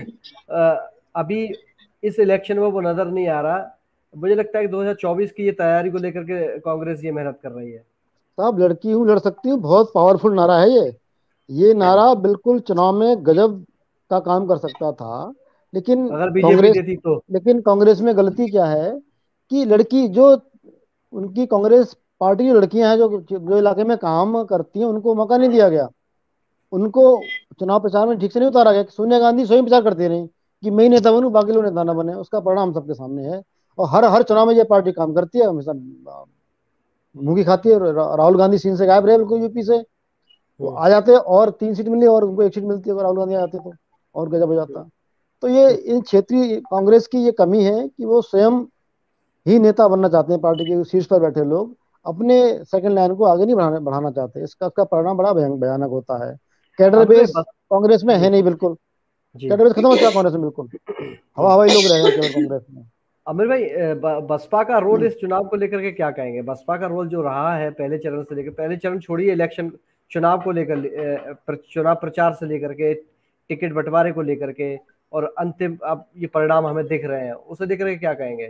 अभी इस इलेक्शन में वो नजर नहीं आ रहा। मुझे लगता है कि 2024 की ये तैयारी को लेकर के कांग्रेस ये मेहनत कर रही है। साहब, लड़की हूँ लड़ सकती हूँ बहुत पावरफुल नारा है ये नारा बिल्कुल चुनाव में गजब का काम कर सकता था। लेकिन अगर बीजेपी कांग्रेस देती तो। लेकिन कांग्रेस में गलती क्या है कि लड़की जो उनकी कांग्रेस पार्टी की लड़कियां हैं जो जो इलाके में काम करती हैं उनको मौका नहीं दिया गया। उनको चुनाव प्रचार में ठीक से नहीं उतारा गया। सोनिया गांधी स्वयं प्रचार करती रही कि मैं ही नेता बनूं, बाकी लोग नेता ना बने। उसका परिणाम सबके सामने है। और हर हर चुनाव में ये पार्टी काम करती है, हमेशा मुंह की खाती है। राहुल गांधी सीन से गायब रहे बिल्कुल यूपी से। वो हम्म। आ जाते और 3 सीट मिली और उनको 1 सीट मिलती है अगर राहुल गांधी आ जाते तो, और गजब हो जाता। तो ये इन क्षेत्रीय कांग्रेस की ये कमी है कि वो स्वयं ही नेता बनना चाहते हैं। पार्टी के शीर्ष पर बैठे लोग अपने सेकंड लाइन को आगे नहीं बढ़ाना चाहते। इसका परिणाम बड़ा भयानक होता है। कैडर अमित भाई बेस बस। कांग्रेस में है जी। नहीं बिल्कुल। जी। कैडर बेस खत्म हो चुका है कांग्रेस में बिल्कुल। हवा हवाई लोग रह गए केवल कांग्रेस में। आमिर भाई, बसपा का रोल इस चुनाव को लेकर के क्या कहेंगे? बसपा का रोल जो रहा है पहले चरण से लेकर, पहले चरण छोड़िए, इलेक्शन चुनाव को लेकर, चुनाव प्रचार से लेकर के, टिकट बंटवारे को लेकर के, और अंतिम अब ये परिणाम हमें दिख रहे हैं, उसे लेकर के क्या कहेंगे?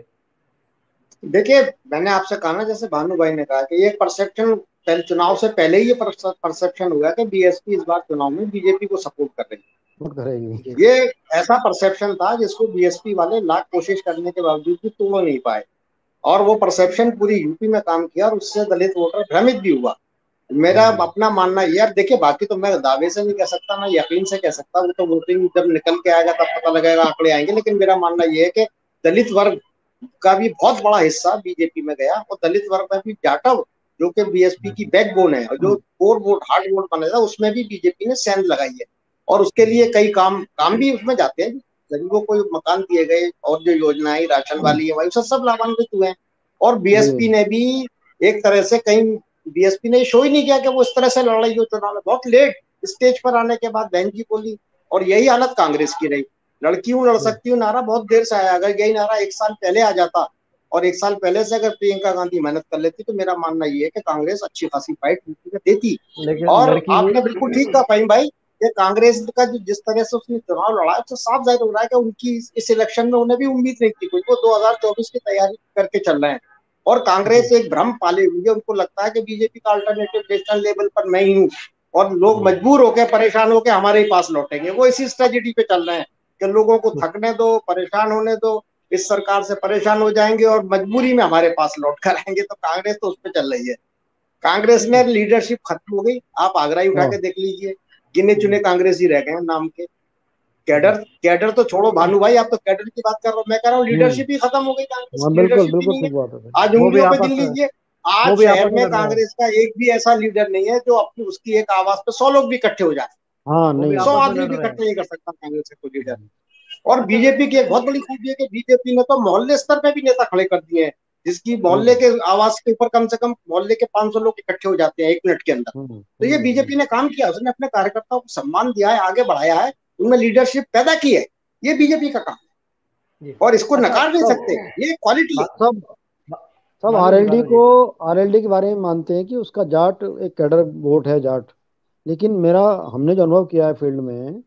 देखिए, मैंने आपसे कहा ना, जैसे भानु भाई ने कहा कि ये परसेप्शन पहले चुनाव से पहले ही ये परसेप्शन हुआ कि बीएसपी इस बार चुनाव में बीजेपी को सपोर्ट कर रही वोट करेगी। जी। है। ये ऐसा परसेप्शन था जिसको बीएसपी वाले लाख कोशिश करने के बावजूद भी तोड़ नहीं पाए, और वो परसेप्शन पूरी यूपी में काम किया और उससे दलित वोटर भ्रमित भी हुआ। मेरा अपना मानना ये, अब देखिए बाकी तो मैं दावे से नहीं कह सकता ना यकीन से कह सकता, वो तो वोटिंग जब निकल के आएगा तब पता लगेगा, आंकड़े आएंगे। लेकिन मेरा मानना ये है कि दलित वर्ग का भी बहुत बड़ा हिस्सा बीजेपी में गया, और दलित वर्ग में भी जाटव जो कि बीएसपी की बैकबोन है, और जो कोर वोट हार्ड वोट बनेगा उसमें भी बीजेपी ने सेंध लगाई है। और उसके लिए कई काम काम भी उसमें जाते हैं। गरीबों को मकान दिए गए, और जो योजनाएं राशन वाली है भाई उससे सब लाभान्वित हुए हैं। और बीएसपी ने भी एक तरह से कहीं, बीएसपी ने शो ही नहीं किया कि वो इस तरह से लड़ रही हो चुनाव में। बहुत लेट स्टेज पर आने के बाद बहन जी बोली, और यही हालत कांग्रेस की रही। लड़की हूँ लड़ सकती हूँ नारा बहुत देर से आया। अगर यही नारा 1 साल पहले आ जाता, और 1 साल पहले से अगर प्रियंका गांधी मेहनत कर लेती, तो मेरा मानना ये है कि कांग्रेस अच्छी खासी फाइट यूपी में देती। लेकिन और लड़की आपने बिल्कुल ठीक हुई। कहा फाहिम भाई, ये कांग्रेस का जो जिस तरह से उसने चुनाव लड़ा है, तो साफ जाहिर हो रहा है कि उनकी इस इलेक्शन में उन्हें भी उम्मीद नहीं थी कोई। वो 2024 की तैयारी करके चल रहे हैं, और कांग्रेस जी। एक भ्रम पाले हुई है। उनको लगता है कि बीजेपी का अल्टरनेटिव नेशनल लेवल पर मैं ही हूँ, और लोग मजबूर होकर परेशान होकर हमारे ही पास लौटेंगे। वो इसी स्ट्रेटेजी पे चल रहे हैं कि लोगों को थकने दो, परेशान होने दो, इस सरकार से परेशान हो जाएंगे और मजबूरी में हमारे पास लौट कर आएंगे। तो कांग्रेस तो उस पर चल रही है। कांग्रेस में लीडरशिप खत्म हो गई। आप आगरा ही उठा हाँ। के देख लीजिए, गिने चुने कांग्रेस ही रह गए हैं नाम के। कैडर जी। कैडर तो छोड़ो भानु भाई, आप तो कैडर की बात कर रहे हो, मैं कह रहा हूँ हम्म। लीडरशिप ही खत्म हो गई कांग्रेस हाँ, की। बिल्कुल लीडरशिप ही बिल्कुल नहीं है। ठीक बात है। आज वो भी उंगलियों पे गिन आपस में लीजिए, आज वो भी शहर आपस में में लड़ रहे हैं। कांग्रेस का एक भी ऐसा लीडर नहीं है जो अपनी उसकी एक आवाज पे 100 लोग भी इकट्ठे हो जाए। हाँ, वो भी नहीं 100 आपस में आदमी लड़ भी रहे हैं। इकट्ठे नहीं कर सकता कांग्रेस का कोई लीडर। और अच्छा। बीजेपी की एक बहुत बड़ी खूबी है कि बीजेपी ने तो मोहल्ले स्तर पे भी नेता खड़े कर दिए हैं, जिसकी मोहल्ले हम्म। के आवाज के ऊपर कम से कम मोहल्ले के 500 लोग इकट्ठे हो जाते हैं 1 मिनट के अंदर। हम्म। तो ये बीजेपी ने काम किया, उसने अपने कार्यकर्ताओं को सम्मान दिया है, आगे बढ़ाया है, उनमें लीडरशिप पैदा की है। ये बीजेपी का काम है, जी। और इसको अच्छा नकार नहीं सकते। सब ये क्वालिटी है। सब भा- सब भानु जी, आरएलडी भानु को जी। आरएलडी के बारे में मानते हैं कि उसका जाट एक कैडर वोट है, जाट। लेकिन मेरा हमने जो अनुभव किया है फील्ड में,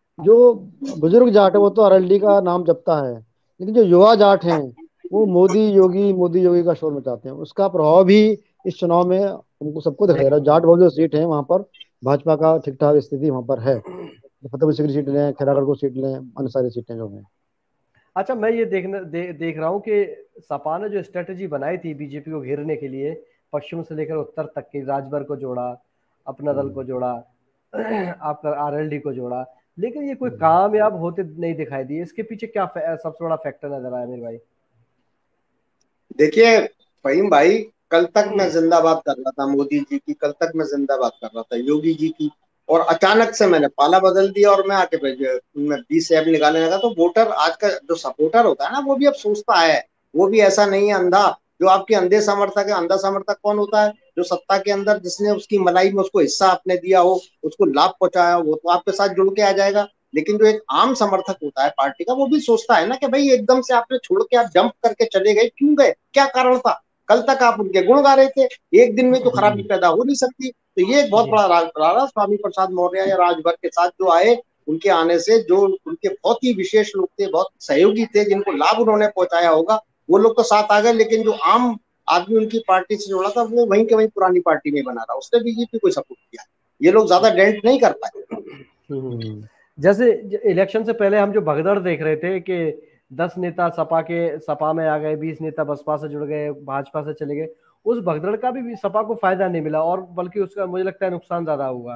जो बुजुर्ग जाट है वो तो आरएलडी का नाम जपता है। लेकिन जो युवा जाट हैं वो मोदी योगी का शोर मचाते हैं। उसका प्रभाव भी इस चुनाव में हमको सबको दिखाई दे रहा है। जाट बहुल जो सीट है वहां पर भाजपा का ठीक ठाक स्थिति वहां पर है। फतेहपुर सीकरी सीट लें, खैरागढ़ को सीट लें, अन्य सारी सीटें जो हैं। अच्छा, मैं ये देख रहा हूँ कि सपा ने जो स्ट्रेटेजी बनाई थी बीजेपी को घेरने के लिए, पश्चिम से लेकर उत्तर तक की, राजभर को जोड़ा, अपना दल को जोड़ा, आपका आरएलडी को जोड़ा, लेकिन ये कोई हम्म। कामयाब होते नहीं दिखाई दिए। इसके पीछे क्या सबसे बड़ा फैक्टर नजर आया मेरे भाई? देखिए फहीम भाई, कल तक मैं जिंदाबाद कर रहा था मोदी जी की, कल तक मैं जिंदाबाद कर रहा था योगी जी की, और अचानक से मैंने पाला बदल दिया और मैं आके मैं 20 ऐप निकालने लगा। तो वोटर आज का जो सपोर्टर होता है ना, वो भी अब सोचता है। वो भी ऐसा नहीं है अंधा। जो आपके अंधे समर्थक है, अंधा समर्थक कौन होता है? जो सत्ता के अंदर जिसने उसकी मलाई में उसको हिस्सा आपने दिया हो, उसको लाभ पहुंचाया हो, वो तो आपके साथ जुड़ के आ जाएगा। लेकिन जो एक आम समर्थक होता है पार्टी का, वो भी सोचता है ना कि भाई एकदम से आपने छोड़ के आप जंप करके चले गए, क्यों गए, क्या कारण था, कल तक आप उनके गुण गा रहे थे, एक दिन में तो खराबी पैदा हो नहीं सकती। तो ये एक बहुत जी बड़ा रहा स्वामी प्रसाद मौर्य या राजभर के साथ जो आए, उनके आने से जो उनके बहुत ही विशेष लोग थे, बहुत सहयोगी थे, जिनको लाभ उन्होंने पहुंचाया होगा, वो लोग तो साथ आ गए, लेकिन जो आम आदमी उनकी पार्टी से जुड़ा था वो वहीं के वहीं पुरानी पार्टी में बना रहा, उसने बीजेपी को सपोर्ट किया। ये लोग ज्यादा डेंट नहीं कर पाए। जैसे इलेक्शन से पहले हम जो भगदड़ देख रहे थे कि 10 नेता सपा में आ गए, 20 नेता बसपा से जुड़ गए, भाजपा से चले गए, उस भगदड़ का भी सपा को फायदा नहीं मिला और बल्कि उसका मुझे लगता है नुकसान ज्यादा हुआ।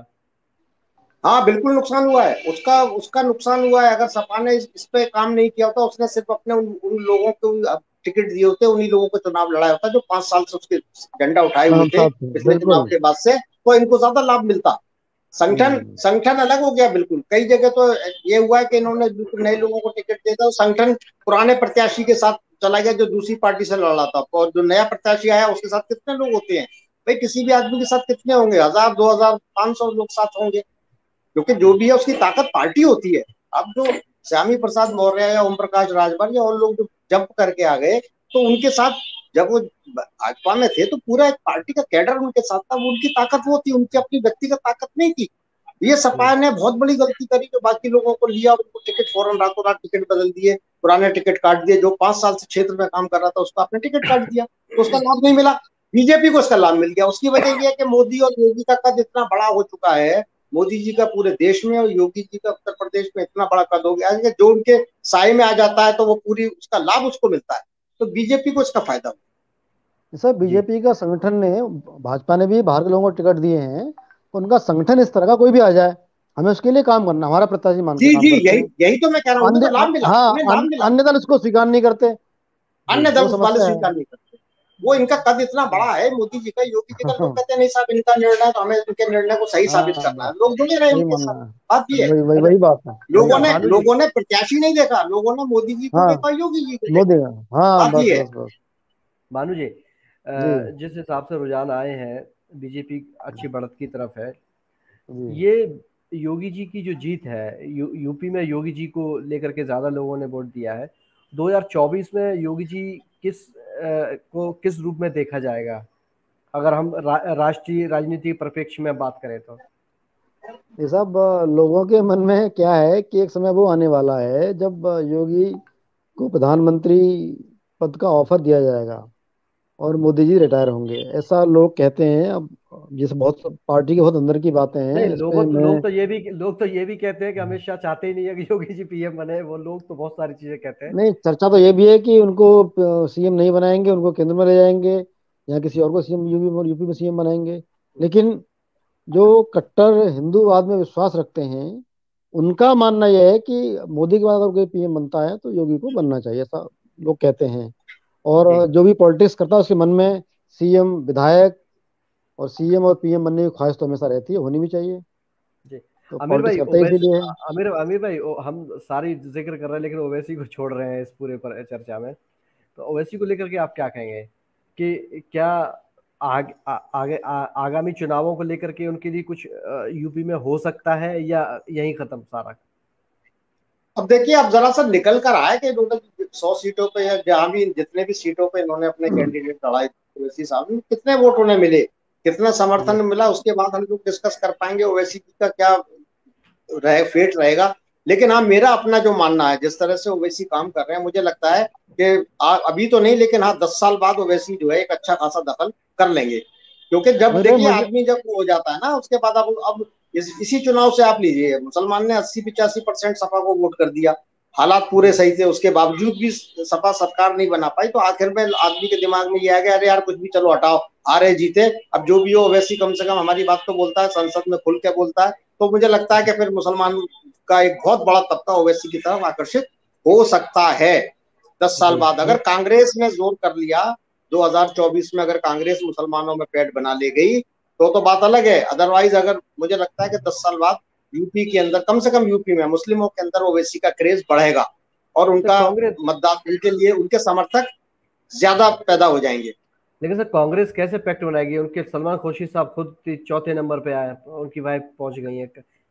हाँ बिल्कुल नुकसान हुआ है, उसका उसका नुकसान हुआ है। अगर सपा ने इस पे काम नहीं किया होता, उसने सिर्फ अपने उन लोगों को टिकट दिए होते, उन्हीं लोगों को चुनाव लड़ाया होता जो 5 साल से उसके झंडा उठाए हुए नाम थे साथ थे, पिछले चुनाव बिल्कुल। के बाद से, तो इनको ज्यादा लाभ मिलता। संगठन संगठन अलग हो गया बिल्कुल। कई जगह तो ये हुआ है कि इन्होंने बिल्कुल नए लोगों को टिकट दिया था, संगठन पुराने प्रत्याशी के साथ चला गया जो दूसरी पार्टी से लड़ रहा था, और जो नया प्रत्याशी आया उसके साथ कितने लोग होते हैं भाई, किसी भी आदमी के साथ कितने होंगे, 1000 2000 500 लोग साथ होंगे, क्योंकि जो भी है उसकी ताकत पार्टी होती है। अब जो श्यामी प्रसाद मौर्य या ओम प्रकाश राजभर या और लोग जो जंप करके आ गए, तो उनके साथ जब वो भाजपा में थे तो पूरा एक पार्टी का कैडर उनके साथ था, वो उनकी ताकत वो थी, उनकी अपनी व्यक्तिगत ताकत नहीं थी। ये सपा ने बहुत बड़ी गलती करी जो बाकी लोगों को लिया, उनको टिकट फौरन रातों रात टिकट बदल दिए, पुराने टिकट काट दिए, जो 5 साल से क्षेत्र में काम कर रहा था उसको आपने टिकट काट दिया, तो उसका लाभ नहीं मिला। बीजेपी को इसका लाभ मिल गया। उसकी वजह यह है कि मोदी और योगी का कद इतना बड़ा हो चुका है, मोदी जी का पूरे देश में और योगी जी का उत्तर प्रदेश में इतना बड़ा कद हो गया है कि जो उनके साए में आ जाता है तो वो पूरी उसका लाभ उसको मिलता है, तो बीजेपी को इसका फायदा हुआ। सर जी बीजेपी का संगठन ने, भाजपा ने भी बाहर के लोगों को टिकट दिए हैं, उनका संगठन इस तरह का कोई भी आ जाए, हमें उसके लिए काम करना, हमारा प्रत्याशी मान के जी काम जी, करते यही हैं। यही तो मैं कह रहा हूँ, उन्हें अन्य तो लाभ मिला, हाँ, उन्हें लाभ मिला। अन्य दल उसको स्वीकार नहीं करते, जी अन्य वो दल वाले समस्या है। स्वीकार नहीं करते। वो इनका कद इतना बड़ा है मोदी जी का, योगी जी का, लोग कहते हैं नहीं साहब इनका निर्णय तो हमें इनके निर्णय को सही साबित हाँ करना है, बस, लोग जुड़े रहे वही उनके साथ। मानना है, बात ये है, वही अच्छा वही बात है, वही अच्छा बात है। भानु जी, लोगों ने प्रत्याशी नहीं देखा, लोगों ने मोदी जी को हाँ, देखा, योगी जी को मोदी, देखा। हाँ, बात बस ये है। बस बस। भानु जी, जी जिस हिसाब से रुझान आए हैं, बीजेपी अच्छी बढ़त की तरफ है। जी। ये योगी जी की जो जीत है, यूपी में योगी जी को लेकर के ज्यादा लोगों ने वोट दिया है। 2024 में योगी जी को किस रूप में देखा जाएगा, अगर हम राष्ट्रीय राजनीति परिप्रेक्ष्य में बात करें तो? ये सब लोगों के मन में क्या है कि एक समय वो आने वाला है जब योगी को प्रधानमंत्री पद का ऑफर दिया जाएगा और मोदी जी रिटायर होंगे, ऐसा लोग कहते हैं। अब जैसे बहुत पार्टी के बहुत अंदर की बातें नहीं, हैं इस पे मैं, लोग तो ये भी कहते हैं कि अमित शाह चाहते ही नहीं है कि योगी जी पीएम बने। वो लोग तो बहुत सारी चीजें कहते हैं। नहीं, चर्चा तो ये भी है कि उनको सीएम नहीं बनाएंगे, उनको केंद्र में ले जाएंगे या किसी और को सीएम, यूपी में सीएम बनाएंगे। लेकिन जो कट्टर हिंदूवाद में विश्वास रखते हैं, उनका मानना यह है कि मोदी के बाद अगर कोई पीएम बनता है तो योगी को बनना चाहिए, ऐसा लोग कहते हैं। और जी जो भी पॉलिटिक्स करता है उसके मन में सीएम, विधायक और सीएम और पीएम बनने की ख्वाहिश तो हमेशा रहती है, होनी भी चाहिए। जी। तो आमिर पॉलिटिक्स भाई, करता ही इसीलिए है। आमिर भाई, हम सारी जिक्र कर रहे हैं लेकिन ओवैसी को छोड़ रहे हैं इस पूरे पर चर्चा में। तो ओवैसी को लेकर के आप क्या कहेंगे कि क्या आगामी चुनावों को लेकर के उनके लिए कुछ यूपी में हो सकता है या यहीं खत्म सारा? अब देखिए, अब जरा सा निकल कर आए कि टोटल 100 सीटों पे या जहां भी जितने भी सीटों पे इन्होंने अपने कैंडिडेट लड़ाए, ओवैसी साहब में कितने वोट उन्हें मिले, कितना समर्थन मिला, उसके बाद हम लोग डिस्कस कर पाएंगे ओवैसी का क्या फेट रहेगा। लेकिन हाँ, मेरा अपना जो मानना है, जिस तरह से ओवैसी काम कर रहे हैं, मुझे लगता है कि अभी तो नहीं, लेकिन हाँ 10 साल बाद ओवैसी जो है एक अच्छा खासा दखल कर लेंगे। क्योंकि जब मेरे देखिए मुझे आदमी जब वो हो जाता है ना, उसके बाद अब इसी चुनाव से आप लीजिए, मुसलमान ने 80-85% सपा को वोट कर दिया, हालात पूरे जी सही थे, उसके बावजूद भी सपा सरकार नहीं बना पाई, तो आखिर में आदमी के दिमाग में ये आ गया, अरे यार कुछ भी चलो हटाओ, हारे जीते, अब जो भी हो वैसी कम से कम हमारी बात तो बोलता है, संसद में खुल के बोलता है। तो मुझे लगता है कि फिर मुसलमान का एक बहुत बड़ा तबका ओवैसी की तरफ आकर्षित हो सकता है। 10 साल जी बाद अगर कांग्रेस ने जोर कर लिया, 2024 में अगर कांग्रेस मुसलमानों में पेट बना ले गई तो बात अलग है। अदरवाइज अगर मुझे लगता है कि 10 साल बाद यूपी के अंदर, कम से कम यूपी में मुस्लिमों के अंदर ओवैसी का क्रेज बढ़ेगा और तो उनका कांग्रेस, मतदाता उनके लिए उनके समर्थक ज्यादा पैदा हो जाएंगे। लेकिन सर कांग्रेस कैसे पैक्ट बनाएगी? उनके सलमान खुर्शीद साहब खुद चौथे नंबर पे आए, उनकी वाइफ पहुंच गई है।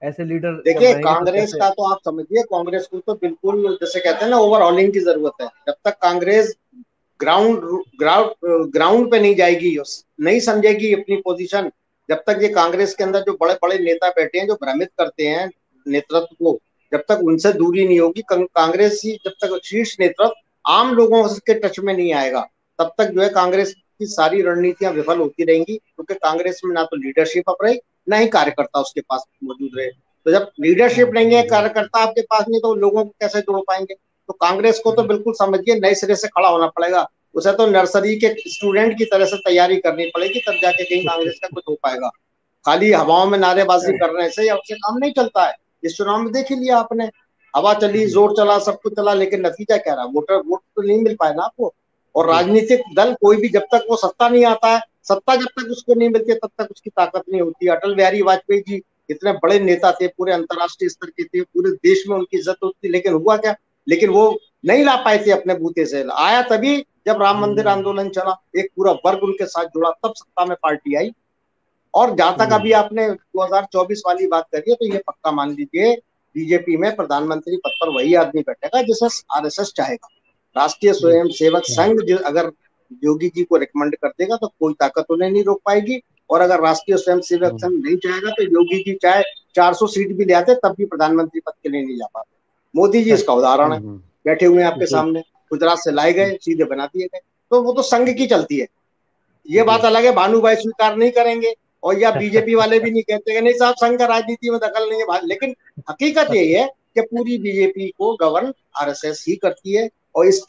ऐसे लीडर जब देखिए रहेंगे तो कांग्रेस कैसे? का तो आप समझिए, कांग्रेस को तो बिल्कुल जैसे कहते हैं ना ओवरऑलिंग की जरूरत है। जब तक कांग्रेस ग्राउंड ग्राउंड ग्राउंड पे नहीं जाएगी, नहीं समझेगी अपनी पोजीशन, जब तक ये कांग्रेस के अंदर जो बड़े बड़े नेता बैठे हैं जो भ्रमित करते हैं नेतृत्व को, जब तक उनसे दूरी नहीं होगी, कांग्रेस ही जब तक शीर्ष नेतृत्व आम लोगों के टच में नहीं आएगा, तब तक जो है कांग्रेस की सारी रणनीतियां विफल होती रहेंगी, क्योंकि कांग्रेस में ना तो लीडरशिप अब रही, ना ही कार्यकर्ता उसके पास मौजूद रहे। तो जब लीडरशिप नहीं है, कार्यकर्ता आपके पास नहीं, तो लोगों को कैसे जोड़ पाएंगे? तो कांग्रेस को तो बिल्कुल समझिए नए सिरे से खड़ा होना पड़ेगा। उसे तो नर्सरी के स्टूडेंट की तरह से तैयारी करनी पड़ेगी, तब जाके कहीं कांग्रेस का कुछ हो पाएगा। खाली हवाओं में नारेबाजी करने से या उससे काम नहीं चलता है। इस चुनाव में देख ही लिया आपने, हवा चली, जोर चला, सब कुछ चला, लेकिन नतीजा क्या रहा? वोट तो नहीं मिल पाए ना आपको। और राजनीतिक दल कोई भी जब तक वो सत्ता नहीं आता है, सत्ता जब तक उसको नहीं मिलती तब तक उसकी ताकत नहीं होती। अटल बिहारी वाजपेयी जी इतने बड़े नेता थे, पूरे अंतर्राष्ट्रीय स्तर के थे, पूरे देश में उनकी इज्जत होती, लेकिन हुआ क्या? लेकिन वो नहीं ला पाए थे अपने बूते से। आया तभी जब राम मंदिर आंदोलन चला, एक पूरा वर्ग उनके साथ जुड़ा, तब सत्ता में पार्टी आई। और जहां तक अभी आपने 2024 वाली बात करी है, तो ये पक्का मान लीजिए बीजेपी में प्रधानमंत्री पद पर वही आदमी बैठेगा जिसे आरएसएस चाहेगा। राष्ट्रीय स्वयं सेवक संघ अगर योगी जी को रिकमेंड कर देगा तो कोई ताकत उन्हें नहीं रोक पाएगी। और अगर राष्ट्रीय स्वयं सेवक संघ नहीं चाहेगा तो योगी जी चाहे 400 सीट भी ले आते तब भी प्रधानमंत्री पद के लिए नहीं जा पाते। मोदी जी इसका उदाहरण है, बैठे हुए हैं आपके सामने, गुजरात से लाए गए, सीधे बना दिए गए। तो वो तो संघ की चलती है। ये बात अलग है, भानुभाई स्वीकार नहीं करेंगे और या बीजेपी वाले भी नहीं कहते कि नहीं साहब संघ का राजनीति में दखल नहीं है। लेकिन हकीकत यही है कि पूरी बीजेपी को गवर्न आरएसएस ही करती है। और इस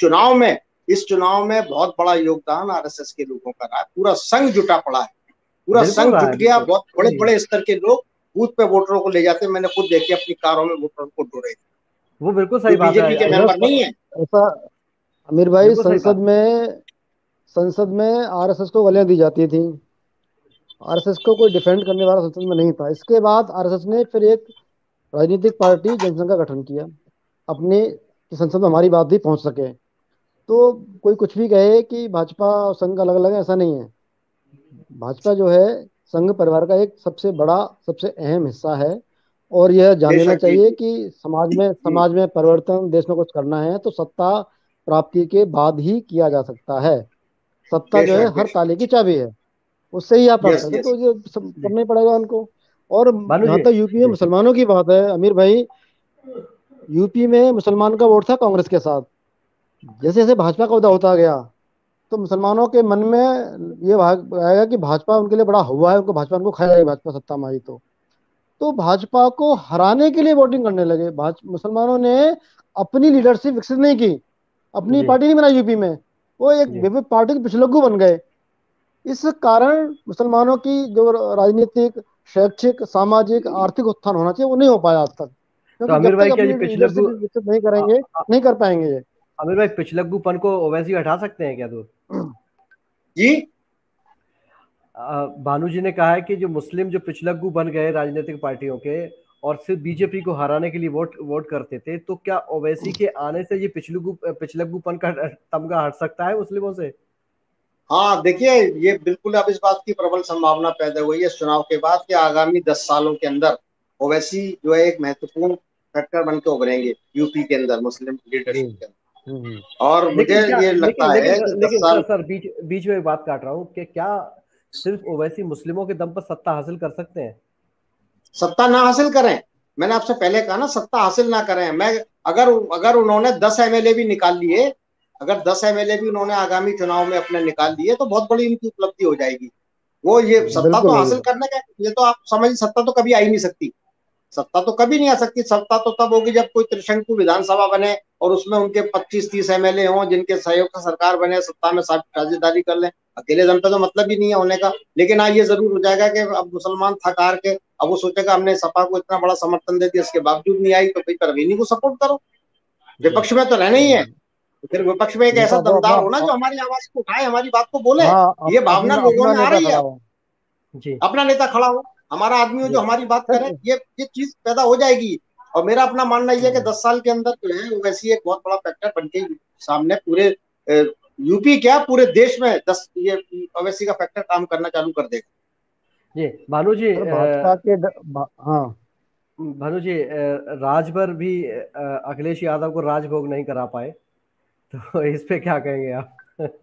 चुनाव में बहुत बड़ा योगदान आरएसएस के लोगों का रहा है। पूरा संघ जुटा पड़ा है, पूरा संघ जुट गया। बहुत बड़े बड़े स्तर के लोग बूथ पे वोटरों को ले जाते हैं। मैंने खुद देखे अपनी कारों में वोटरों को ढो रहे थे, वो बिल्कुल सही जो बात बीजेपी के है। मेंबर नहीं है। ऐसा आमिर भाई, बिल्कुल सही बात। संसद में आरएसएस को गालियां दी जाती थी। आरएसएस को कोई डिफेंड करने वाला संसद में नहीं था। इसके बाद आरएसएस ने फिर एक राजनीतिक पार्टी जनसंघ का गठन किया अपने कि संसद में हमारी बात भी पहुंच सके। तो कोई कुछ भी कहे कि भाजपा और संघ अलग अलग है, ऐसा नहीं है। भाजपा जो है संघ परिवार का एक सबसे बड़ा, सबसे अहम हिस्सा है। और यह जान लेना बेशक जी चाहिए कि जी समाज में परिवर्तन, देश में कुछ करना है तो सत्ता प्राप्ति के बाद ही किया जा सकता है। सत्ता जो है बेशक हर बेशक। ताले की चाबी है, उससे ही आप प्राप्त यस करते हैं। यस। तो ये सब करना ही पड़ेगा उनको। और भानु जहां जी। तक यूपी में जी। मुसलमानों की बात है अमीर भाई, यूपी में मुसलमान का वोट था कांग्रेस के साथ। जैसे जैसे भाजपा का उदय होता गया तो मुसलमानों के मन में ये भाग आएगा कि भाजपा उनके लिए बड़ा हुआ है, उनको भाजपा उनको खाएगी, भाजपा सत्ता में आई तो भाजपा को हराने के लिए वोटिंग करने लगे। मुसलमानों ने अपनी लीडरशिप विकसित नहीं की, अपनी जी। पार्टी नहीं बनाई यूपी में, वो एक जी। विविध पार्टी के पिछलग्गू बन गए। इस कारण मुसलमानों की जो राजनीतिक, शैक्षिक, सामाजिक, आर्थिक उत्थान होना चाहिए वो नहीं हो पाया आज तक, तो क्योंकि आमिर जब भाई तक क्या अपनी जी लीडरशिप पिछलग्गू विकसित नहीं आ- करेंगे आ- नहीं कर पाएंगे ये। आमिर भाई पिछलग्गूपन को ओवैसी हटा सकते हैं क्या दूर? जी भानु जी ने कहा है कि जो मुस्लिम जो पिछलग्गू बन गए राजनीतिक पार्टियों के और सिर्फ बीजेपी को हराने के लिए वोट वोट करते थे, तो क्या ओवैसी के आने से ये पिछलग्गूपन का तमगा हट सकता है मुस्लिमों से? हाँ, देखिए ये बिल्कुल अब इस बात की प्रबल संभावना पैदा हुई है इस चुनाव के बाद कि आगामी 10 सालों के अंदर ओवैसी जो है एक महत्वपूर्ण फैक्टर बन के उभरेंगे यूपी के अंदर, मुस्लिम लीडरशिप के हम्म। अंदर। और मुझे लेकिन क्या ये लेकिन लगता है लेकिन कि 10 लेकिन सर साल सर बीच बीच में एक बात काट रहा हूँ कि क्या सिर्फ ओवैसी मुस्लिमों के दम पर सत्ता हासिल कर सकते हैं? सत्ता ना हासिल करें, मैंने आपसे पहले कहा ना, सत्ता हासिल ना करें। मैं अगर अगर उन्होंने 10 एमएलए भी निकाल लिए, अगर 10 एमएलए भी उन्होंने आगामी चुनाव में अपने निकाल लिए तो बहुत बड़ी उनकी उपलब्धि हो जाएगी। वो ये सत्ता तो बिल्कुल हासिल करने का, ये तो आप समझ, सत्ता तो कभी आ ही नहीं सकती। सत्ता तो कभी नहीं आ सकती। सत्ता तो तब होगी जब कोई त्रिशंकु विधानसभा बने और उसमें उनके 25-30 एमएलए हों जिनके सहयोग से सरकार बने, सत्ता में साझेदारी कर लें। अकेले दम पे तो मतलब ही नहीं है होने का। लेकिन हाँ, ये जरूर हो जाएगा कि अब मुसलमान थक हार के अब वो सोचेगा हमने सपा को इतना बड़ा समर्थन दे दिया, इसके बावजूद नहीं आई, तो भाई परवीनी को सपोर्ट करो। जी। विपक्ष में तो रहना ही है, तो फिर विपक्ष में एक ऐसा नेता तो दमदार अपना, होना जो हमारी आवाज को उठाए, हमारी बात को बोले। हाँ, ये भावना लोगों अपना में आ नेता रही खड़ा है। हो। जी। अपना नेता खड़ा हो, हमारा आदमी हो जी। जो हमारी बात करे, सर, ये चीज पैदा हो जाएगी। और मेरा अपना मानना यह है कि 10 साल के अंदर जो है वैसी एक बहुत बड़ा फैक्टर बन के सामने पूरे यूपी क्या पूरे देश में 10 ये ओवैसी का फैक्टर काम करना चालू कर देगा। जी भानु जी सर भाजपा के हाँ, भानु जी, राजभर भी अखिलेश यादव को राजभोग नहीं करा पाए, तो इस पे क्या कहेंगे आप?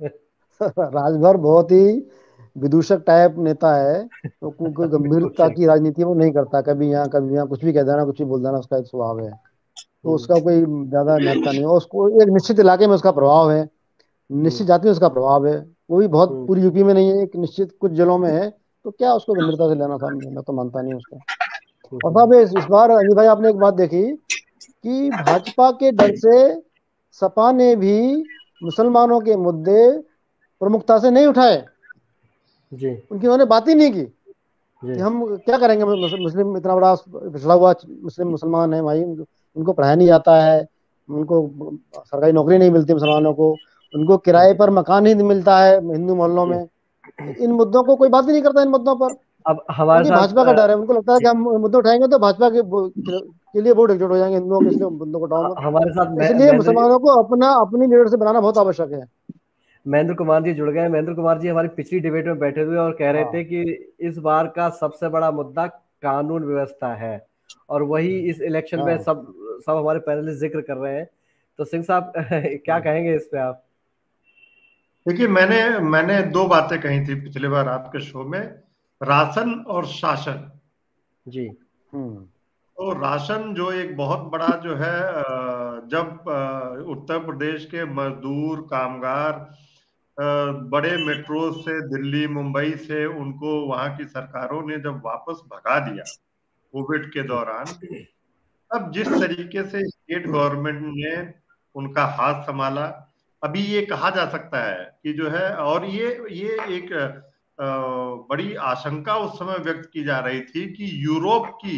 राजभर बहुत ही विदूषक टाइप नेता है, तो कोई गंभीरता विदूषक। की राजनीति वो नहीं करता, कभी यहाँ कुछ भी कह देना, कुछ भी बोल देना, उसका एक स्वभाव है। तो हम्म। उसका कोई ज्यादा महत्ता नहीं है, और उसको एक निश्चित इलाके में उसका प्रभाव है, हम्म। निश्चित जाति में उसका प्रभाव है। वो भी बहुत हम्म। पूरी यूपी में नहीं है, एक निश्चित कुछ जिलों में है। तो क्या उसको गंभीरता से लेना था, मैं तो मानता नहीं उसको। और हम्म। साहब इस बार अनिल भाई आपने एक बात देखी कि भाजपा के डर से सपा ने भी मुसलमानों के मुद्दे प्रमुखता से नहीं उठाए, जी। उनकी उन्होंने बात ही नहीं की कि जी। हम क्या करेंगे, मुस्लिम इतना बड़ा पिछड़ा हुआ मुसलमान है भाई, उनको पढ़ाया नहीं जाता है, उनको सरकारी नौकरी नहीं मिलती मुसलमानों को, उनको जी। किराए पर मकान नहीं मिलता है हिंदू मोहल्लों जी। में। तो इन मुद्दों को कोई बात ही नहीं करता इन मुद्दों पर, अब हमारे क्योंकि साथ भाजपा का डर है, उनको लगता है कि हम मुद्दे उठाएंगे तो भाजपा के लिए वोट एकजुट हो जाएंगे हिंदुओं के, इसलिए मुद्दों को उठाओ मत। हमारे साथ इसलिए मुसलमानों को अपनी लीडरशिप बनाना बहुत आवश्यक है। महेंद्र कुमार जी जुड़ गए। महेंद्र कुमार जी हमारी पिछली डिबेट में बैठे हुए और कह रहे थे हाँ। कि इस बार का सबसे बड़ा मुद्दा कानून व्यवस्था है, और वही इस इलेक्शन में हाँ। सब सब हमारे पैनलिस्ट जिक्र कर रहे हैं। तो सिंह साहब क्या कहेंगे इस पे आप? देखिए, मैंने मैंने दो बातें कही थी पिछले बार आपके शो में, राशन और शासन। जी। हम्म। तो राशन जो एक बहुत बड़ा जो है, जब उत्तर प्रदेश के मजदूर कामगार बड़े मेट्रो से दिल्ली मुंबई से उनको वहां की सरकारों ने जब वापस भगा दिया कोविड के जी। दौरान, अब जिस तरीके से स्टेट गवर्नमेंट ने उनका हाथ संभाला, अभी ये कहा जा सकता है कि जो है, और ये एक बड़ी आशंका उस समय व्यक्त की जा रही थी कि यूरोप की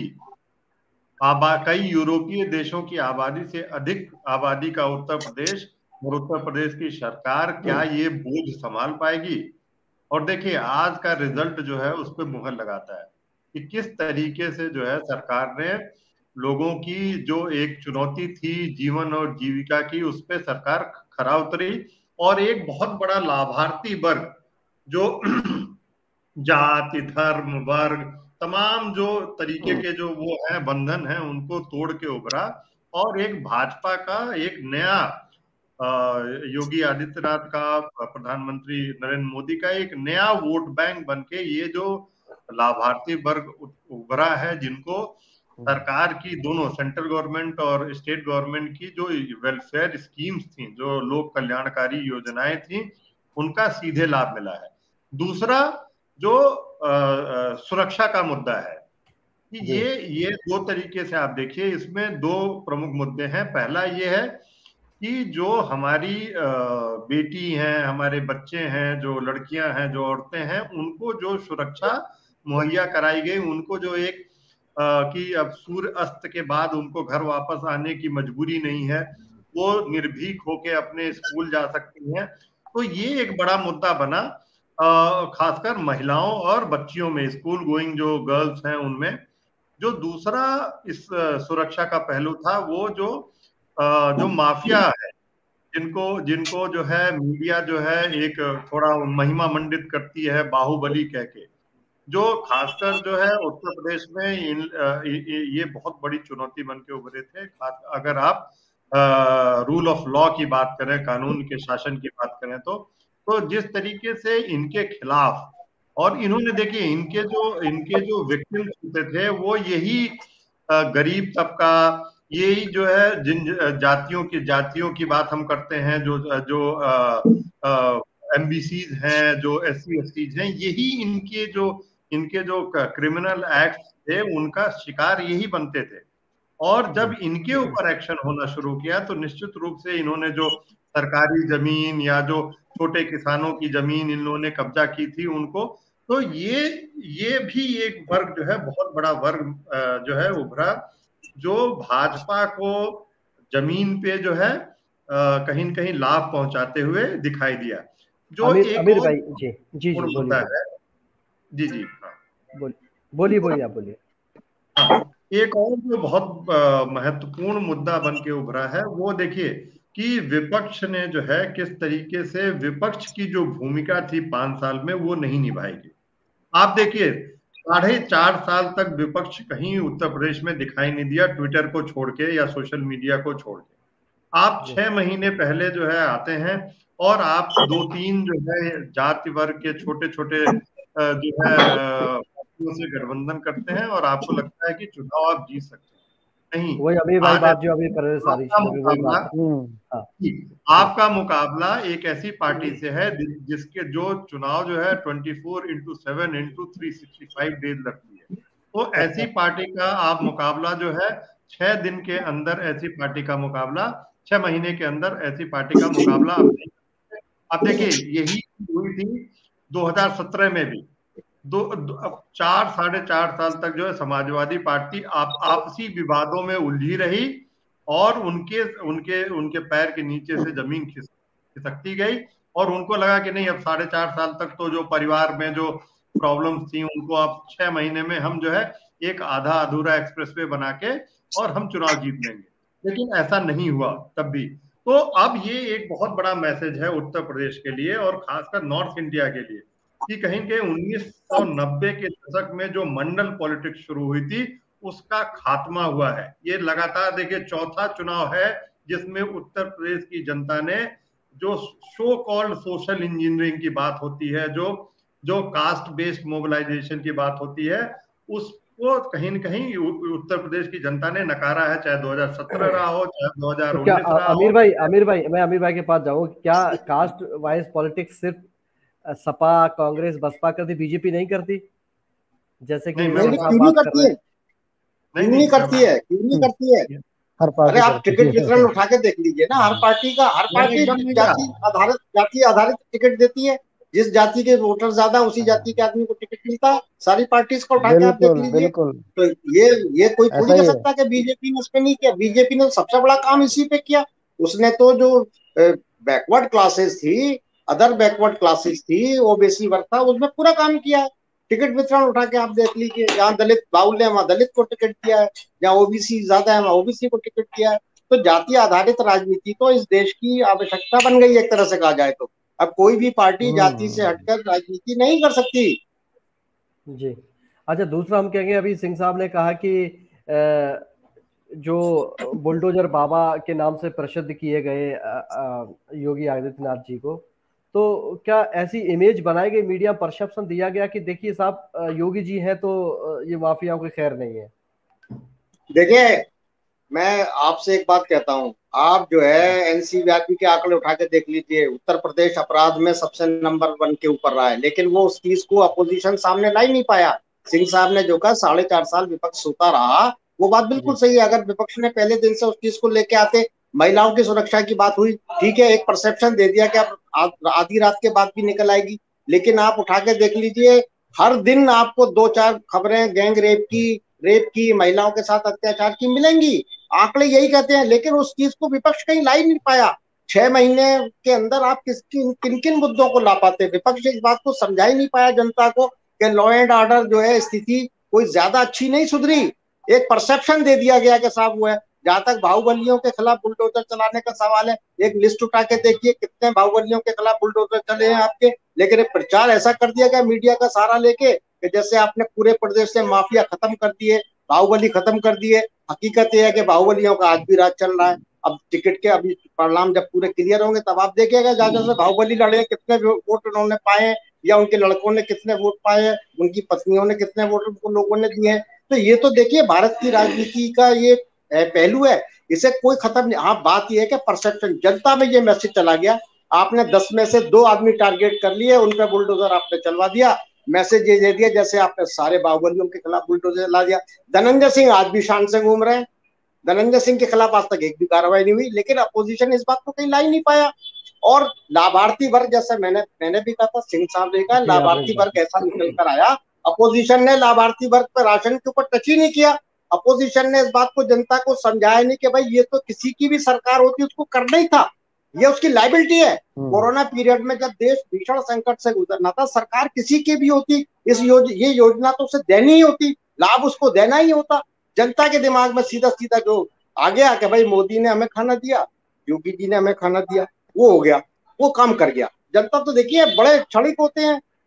कई यूरोपीय देशों की आबादी से अधिक आबादी का उत्तर प्रदेश और उत्तर प्रदेश की सरकार क्या ये बोझ संभाल पाएगी। और देखिए, आज का रिजल्ट जो है उस पर मुहर लगाता है कि किस तरीके से जो है सरकार ने लोगों की जो एक चुनौती थी जीवन और जीविका की, उस पर सरकार खरा उतरी। और एक बहुत बड़ा लाभार्थी वर्ग जो जाति धर्म वर्ग तमाम जो तरीके के जो वो है बंधन है उनको तोड़ के उभरा, और एक भाजपा का एक नया योगी आदित्यनाथ का, प्रधानमंत्री नरेंद्र मोदी का एक नया वोट बैंक बनके ये जो लाभार्थी वर्ग उभरा है, जिनको सरकार की दोनों सेंट्रल गवर्नमेंट और स्टेट गवर्नमेंट की जो वेलफेयर स्कीम्स थी, जो लोक कल्याणकारी योजनाएं थी, उनका सीधे लाभ मिला है। दूसरा जो सुरक्षा का मुद्दा है कि जी। ये दो तरीके से आप देखिए, इसमें दो प्रमुख मुद्दे हैं। पहला ये है कि जो हमारी बेटी हैं, हमारे बच्चे हैं, जो लड़कियां हैं, जो औरतें हैं, उनको जो सुरक्षा मुहैया कराई गई, उनको जो एक कि अब सूर्य अस्त के बाद उनको घर वापस आने की मजबूरी नहीं है, वो निर्भीक होके अपने स्कूल जा सकती हैं। तो ये एक बड़ा मुद्दा बना, खासकर महिलाओं और बच्चियों में, स्कूल गोइंग जो गर्ल्स हैं उनमें। जो दूसरा इस सुरक्षा का पहलू था, वो जो माफिया है, जिनको जिनको जो है मीडिया जो है एक थोड़ा महिमा मंडित करती है बाहुबली कह के, जो खासकर जो है उत्तर प्रदेश में ये बहुत बड़ी चुनौती बन के उभरे थे। अगर आप रूल ऑफ लॉ की बात करें, कानून के शासन की बात करें, तो जिस तरीके से इनके खिलाफ, और इन्होंने देखिए इनके जो विक्टिम्स होते थे वो यही गरीब तबका, यही जो है जिन जातियों की बात हम करते हैं, जो जो एमबीसीज हैं, जो एससी एसटीज हैं, यही इनके जो क्रिमिनल एक्ट थे उनका शिकार यही बनते थे। और जब इनके ऊपर एक्शन होना शुरू किया तो निश्चित रूप से इन्होंने जो सरकारी जमीन या जो छोटे किसानों की जमीन इन लोगों ने कब्जा की थी उनको, तो ये भी एक वर्ग जो है, बहुत बड़ा वर्ग जो है उभरा, जो भाजपा को जमीन पे जो है कहीं न कहीं लाभ पहुंचाते हुए दिखाई दिया। जो आमिर एक आमिर और भाई जी। जी जी, पूर्ण बोलिए मुद्दा बोलिए। है। जी जी, हाँ। बोलिए बोलिए बोलिए, आप बोलिए। हाँ, एक और जो बहुत महत्वपूर्ण मुद्दा बन के उभरा है, वो देखिए कि विपक्ष ने जो है किस तरीके से विपक्ष की जो भूमिका थी 5 साल में वो नहीं निभाई गई। आप देखिए, 4.5 साल तक विपक्ष कहीं उत्तर प्रदेश में दिखाई नहीं दिया, ट्विटर को छोड़ के या सोशल मीडिया को छोड़ के। आप 6 महीने पहले जो है आते हैं और आप 2-3 जो है जाति वर्ग के छोटे छोटे जो है पार्टियों से गठबंधन करते हैं और आपको लगता है कि चुनाव आप जीत सकते हैं। नहीं, वही अमीर भाई बात जो अभी कर रहे सारी वही बात है। आपका मुकाबला एक ऐसी पार्टी से है जिसके जो चुनाव जो है 24/7/365 डेज लगती है। तो ऐसी पार्टी का आप मुकाबला जो है 6 दिन के अंदर, ऐसी पार्टी का मुकाबला 6 महीने के अंदर ऐसी पार्टी का मुकाबला आप देखिए, यही हुई थी 2017 में भी। 4-4.5 साल तक जो है समाजवादी पार्टी आपसी विवादों में उलझी रही और उनके उनके उनके पैर के नीचे से जमीन खिसकती गई और उनको लगा कि नहीं, अब 4.5 साल तक तो जो परिवार में जो प्रॉब्लम्स थी उनको अब 6 महीने में हम जो है एक आधा अधूरा एक्सप्रेसवे बना के और हम चुनाव जीत लेंगे। लेकिन ऐसा नहीं हुआ तब भी। तो अब ये एक बहुत बड़ा मैसेज है उत्तर प्रदेश के लिए और खासकर नॉर्थ इंडिया के लिए कि कहीं के 1990 के दशक में जो मंडल पॉलिटिक्स शुरू हुई थी उसका खात्मा हुआ है। ये लगातार देखिए चौथा चुनाव है जिसमें उत्तर प्रदेश की जनता ने जो सो कॉल्ड सोशल इंजीनियरिंग की बात होती है, जो कास्ट बेस्ड मोबिलाइजेशन की बात होती है, उसको कहीं न कहीं उत्तर प्रदेश की जनता ने नकारा है, चाहे 2017 रहा हो, चाहे 2019 रहा हो। अमीर भाई मैं अमीर भाई के पास जाऊँ, क्या कास्ट वाइज पॉलिटिक्स सिर्फ सपा, कांग्रेस, बसपा करती, बीजेपी नहीं करती? जैसे कि क्यों नहीं करती है? अरे आप टिकट वितरण उठा के देख लीजिए ना, हर पार्टी जाति आधारित टिकट देती है। जिस जाति के वोटर ज्यादा उसी जाति के आदमी को टिकट मिलता है। सारी पार्टी को उठा के आप देख लीजिए। तो ये कोई थोड़ी कह सकता कि बीजेपी ने इस पे नहीं किया। बीजेपी ने सबसे बड़ा काम इसी पे किया। उसने तो जो बैकवर्ड क्लासेस थी, अदर बैकवर्ड क्लासेस थी, ओबीसी वर्ग था, उसमें पूरा काम किया है। टिकट वितरण उठा के आप देख लीजिए, जहाँ दलित बाहुल्य है वहां दलित को टिकट दिया है, जहाँ ओबीसी ज्यादा है वहां ओबीसी को टिकट दिया है। तो जाति आधारित राजनीति तो इस देश की आवश्यकता बन गई एक तरह से कहा जाए तो। अब कोई भी पार्टी जाति से हटकर राजनीति नहीं कर सकती। जी अच्छा, दूसरा हम कहेंगे, अभी सिंह साहब ने कहा कि जो बुलडोजर बाबा के नाम से प्रसिद्ध किए गए योगी आदित्यनाथ जी को, तो क्या ऐसी इमेज बनाई गई, मीडिया परसेप्शन दिया गया कि देखिए साहब योगी जी हैं तो ये माफियाओं की खैर नहीं है? देखिए, मैं आपसे एक बात कहता हूँ, आप जो है एनसीआरबी के आंकड़े उठा के देख लीजिए। उत्तर प्रदेश अपराध में सबसे नंबर 1 के ऊपर रहा है, लेकिन वो उस चीज को अपोजिशन सामने ला ही नहीं पाया। सिंह साहब ने जो कहा 4.5 साल विपक्ष सोता रहा, वो बात बिल्कुल सही है। अगर विपक्ष ने पहले दिन से उस चीज को लेके आते, महिलाओं की सुरक्षा की बात हुई, ठीक है, एक परसेप्शन दे दिया कि अब आधी रात के बाद भी निकल आएगी। लेकिन आप उठा के देख लीजिए, हर दिन आपको 2-4 खबरें गैंग रेप की, महिलाओं के साथ अत्याचार की मिलेंगी। आंकड़े यही कहते हैं। लेकिन उस चीज को विपक्ष कहीं ला ही नहीं पाया। 6 महीने के अंदर आप किन किन मुद्दों को ला पाते? विपक्ष इस बात को समझा ही नहीं पाया जनता को कि लॉ एंड ऑर्डर जो है स्थिति कोई ज्यादा अच्छी नहीं सुधरी। एक परसेप्शन दे दिया गया कि साहब वो है। जहां तक बाहुबलियों के खिलाफ बुलडोजर चलाने का सवाल है, एक लिस्ट उठा के देखिए कितने बाहुबलियों के खिलाफ बुलडोजर चले हैं आपके। लेकिन एक प्रचार ऐसा कर दिया गया मीडिया का सहारा लेके कि जैसे आपने पूरे प्रदेश से माफिया खत्म कर दिए, बाहुबली खत्म कर दिए। हकीकत यह है कि बाहुबलियों का आज भी राज चल रहा है। अब टिकट के अभी परिणाम जब पूरे क्लियर होंगे तब आप देखिएगा जहाँ से बाहुबली लड़े कितने वोट उन्होंने पाए, या उनके लड़कों ने कितने वोट पाए, उनकी पत्नियों ने कितने वोट उनको लोगों ने दिए। तो ये तो देखिए भारत की राजनीति का ये पहलू है, इसे कोई खत्म नहीं। हाँ, बात यह है कि परसेप्शन, जनता में ये मैसेज चला गया। आपने 10 में से 2 आदमी टारगेट कर लिए, उन पर बुलडोजर आपने चलवा दिया। मैसेज ये दे दिया जैसे आपने सारे बाहुबलियों के खिलाफ बुलडोजर ला दिया। धनंजय सिंह आज भी शान से घूम रहे हैं। धनंजय सिंह के खिलाफ आज तक एक भी कार्रवाई नहीं हुई। लेकिन अपोजिशन इस बात को कहीं ला ही नहीं पाया। और लाभार्थी वर्ग, जैसे मैंने भी कहा था, सिंह साहब ने कहा, लाभार्थी वर्ग ऐसा निकल कर आया। अपोजिशन ने लाभार्थी वर्ग पर राशन के ऊपर टच ही नहीं किया। अपोजिशन ने इस बात को जनता को समझाया नहीं कि भाई ये तो किसी की भी सरकार होती उसको करना ही था, ये उसकी लायबिलिटी है। कोरोना पीरियड में जब देश भीषण संकट से गुजरना था, सरकार किसी की भी होती, ये योजना तो उसे देनी ही होती, लाभ उसको देना ही होता। जनता के दिमाग में सीधा सीधा जो आ गया कि भाई मोदी ने हमें खाना दिया, योगी जी ने हमें खाना दिया, वो हो गया, वो काम कर गया। जनता तो देखिए बड़े क्षणिक होते हैं।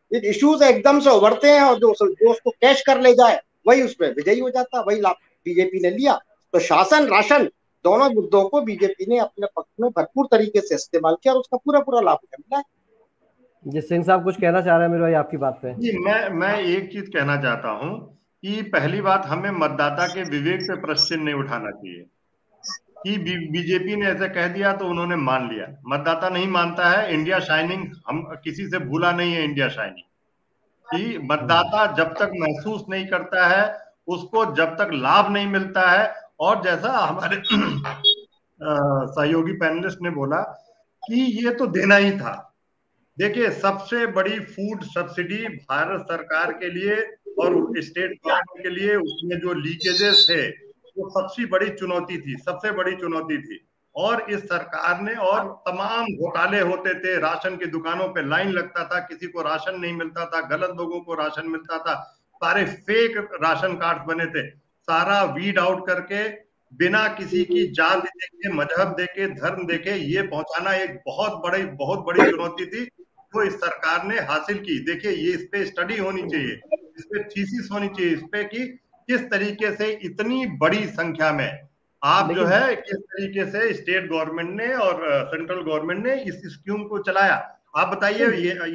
ये इश्यूज एकदम से उभरते हैं और जो उसको कैश कर ले जाए वही उसमें विजयी हो जाता, वही लाभ बीजेपी ने लिया। तो शासन राशन दोनों मुद्दों को बीजेपी ने अपने पक्ष में भरपूर तरीके से इस्तेमाल किया और उसका पूरा पूरा लाभ मिला है। जी सिंह साहब कुछ कहना चाह रहे हैं मेरे भाई आपकी बात पे? जी मैं एक चीज कहना चाहता हूं कि पहली बात, हमें मतदाता के विवेक पे प्रश्न नहीं उठाना चाहिए कि बीजेपी ने ऐसे कह दिया तो उन्होंने मान लिया। मतदाता नहीं मानता है। इंडिया शाइनिंग हम किसी से भूला नहीं है। इंडिया शाइनिंग कि मतदाता जब तक महसूस नहीं करता है, उसको जब तक लाभ नहीं मिलता है, और जैसा हमारे सहयोगी पैनलिस्ट ने बोला कि ये तो देना ही था। देखिए, सबसे बड़ी फूड सब्सिडी भारत सरकार के लिए और स्टेट गवर्नमेंट के लिए उसमें जो लीकेजेस थे वो सबसे बड़ी चुनौती थी, सबसे बड़ी चुनौती थी। और इस सरकार ने, और तमाम घोटाले होते थे, राशन की दुकानों पे लाइन लगता था, किसी को राशन नहीं मिलता था, गलत लोगों को राशन मिलता था, सारे फेक राशन कार्ड बने थे, सारा वीड आउट करके बिना किसी की जाति देखे, मजहब देखे, धर्म देखे ये पहुंचाना एक बहुत बड़ी चुनौती थी जो इस सरकार ने हासिल की। देखिए, ये इस पे स्टडी होनी चाहिए, इस पे थीसिस होनी चाहिए, इस पे कि किस तरीके से इतनी बड़ी संख्या में आप जो है किस तरीके से स्टेट गवर्नमेंट ने और सेंट्रल गवर्नमेंट ने इस स्कीम को चलाया। आप बताइए,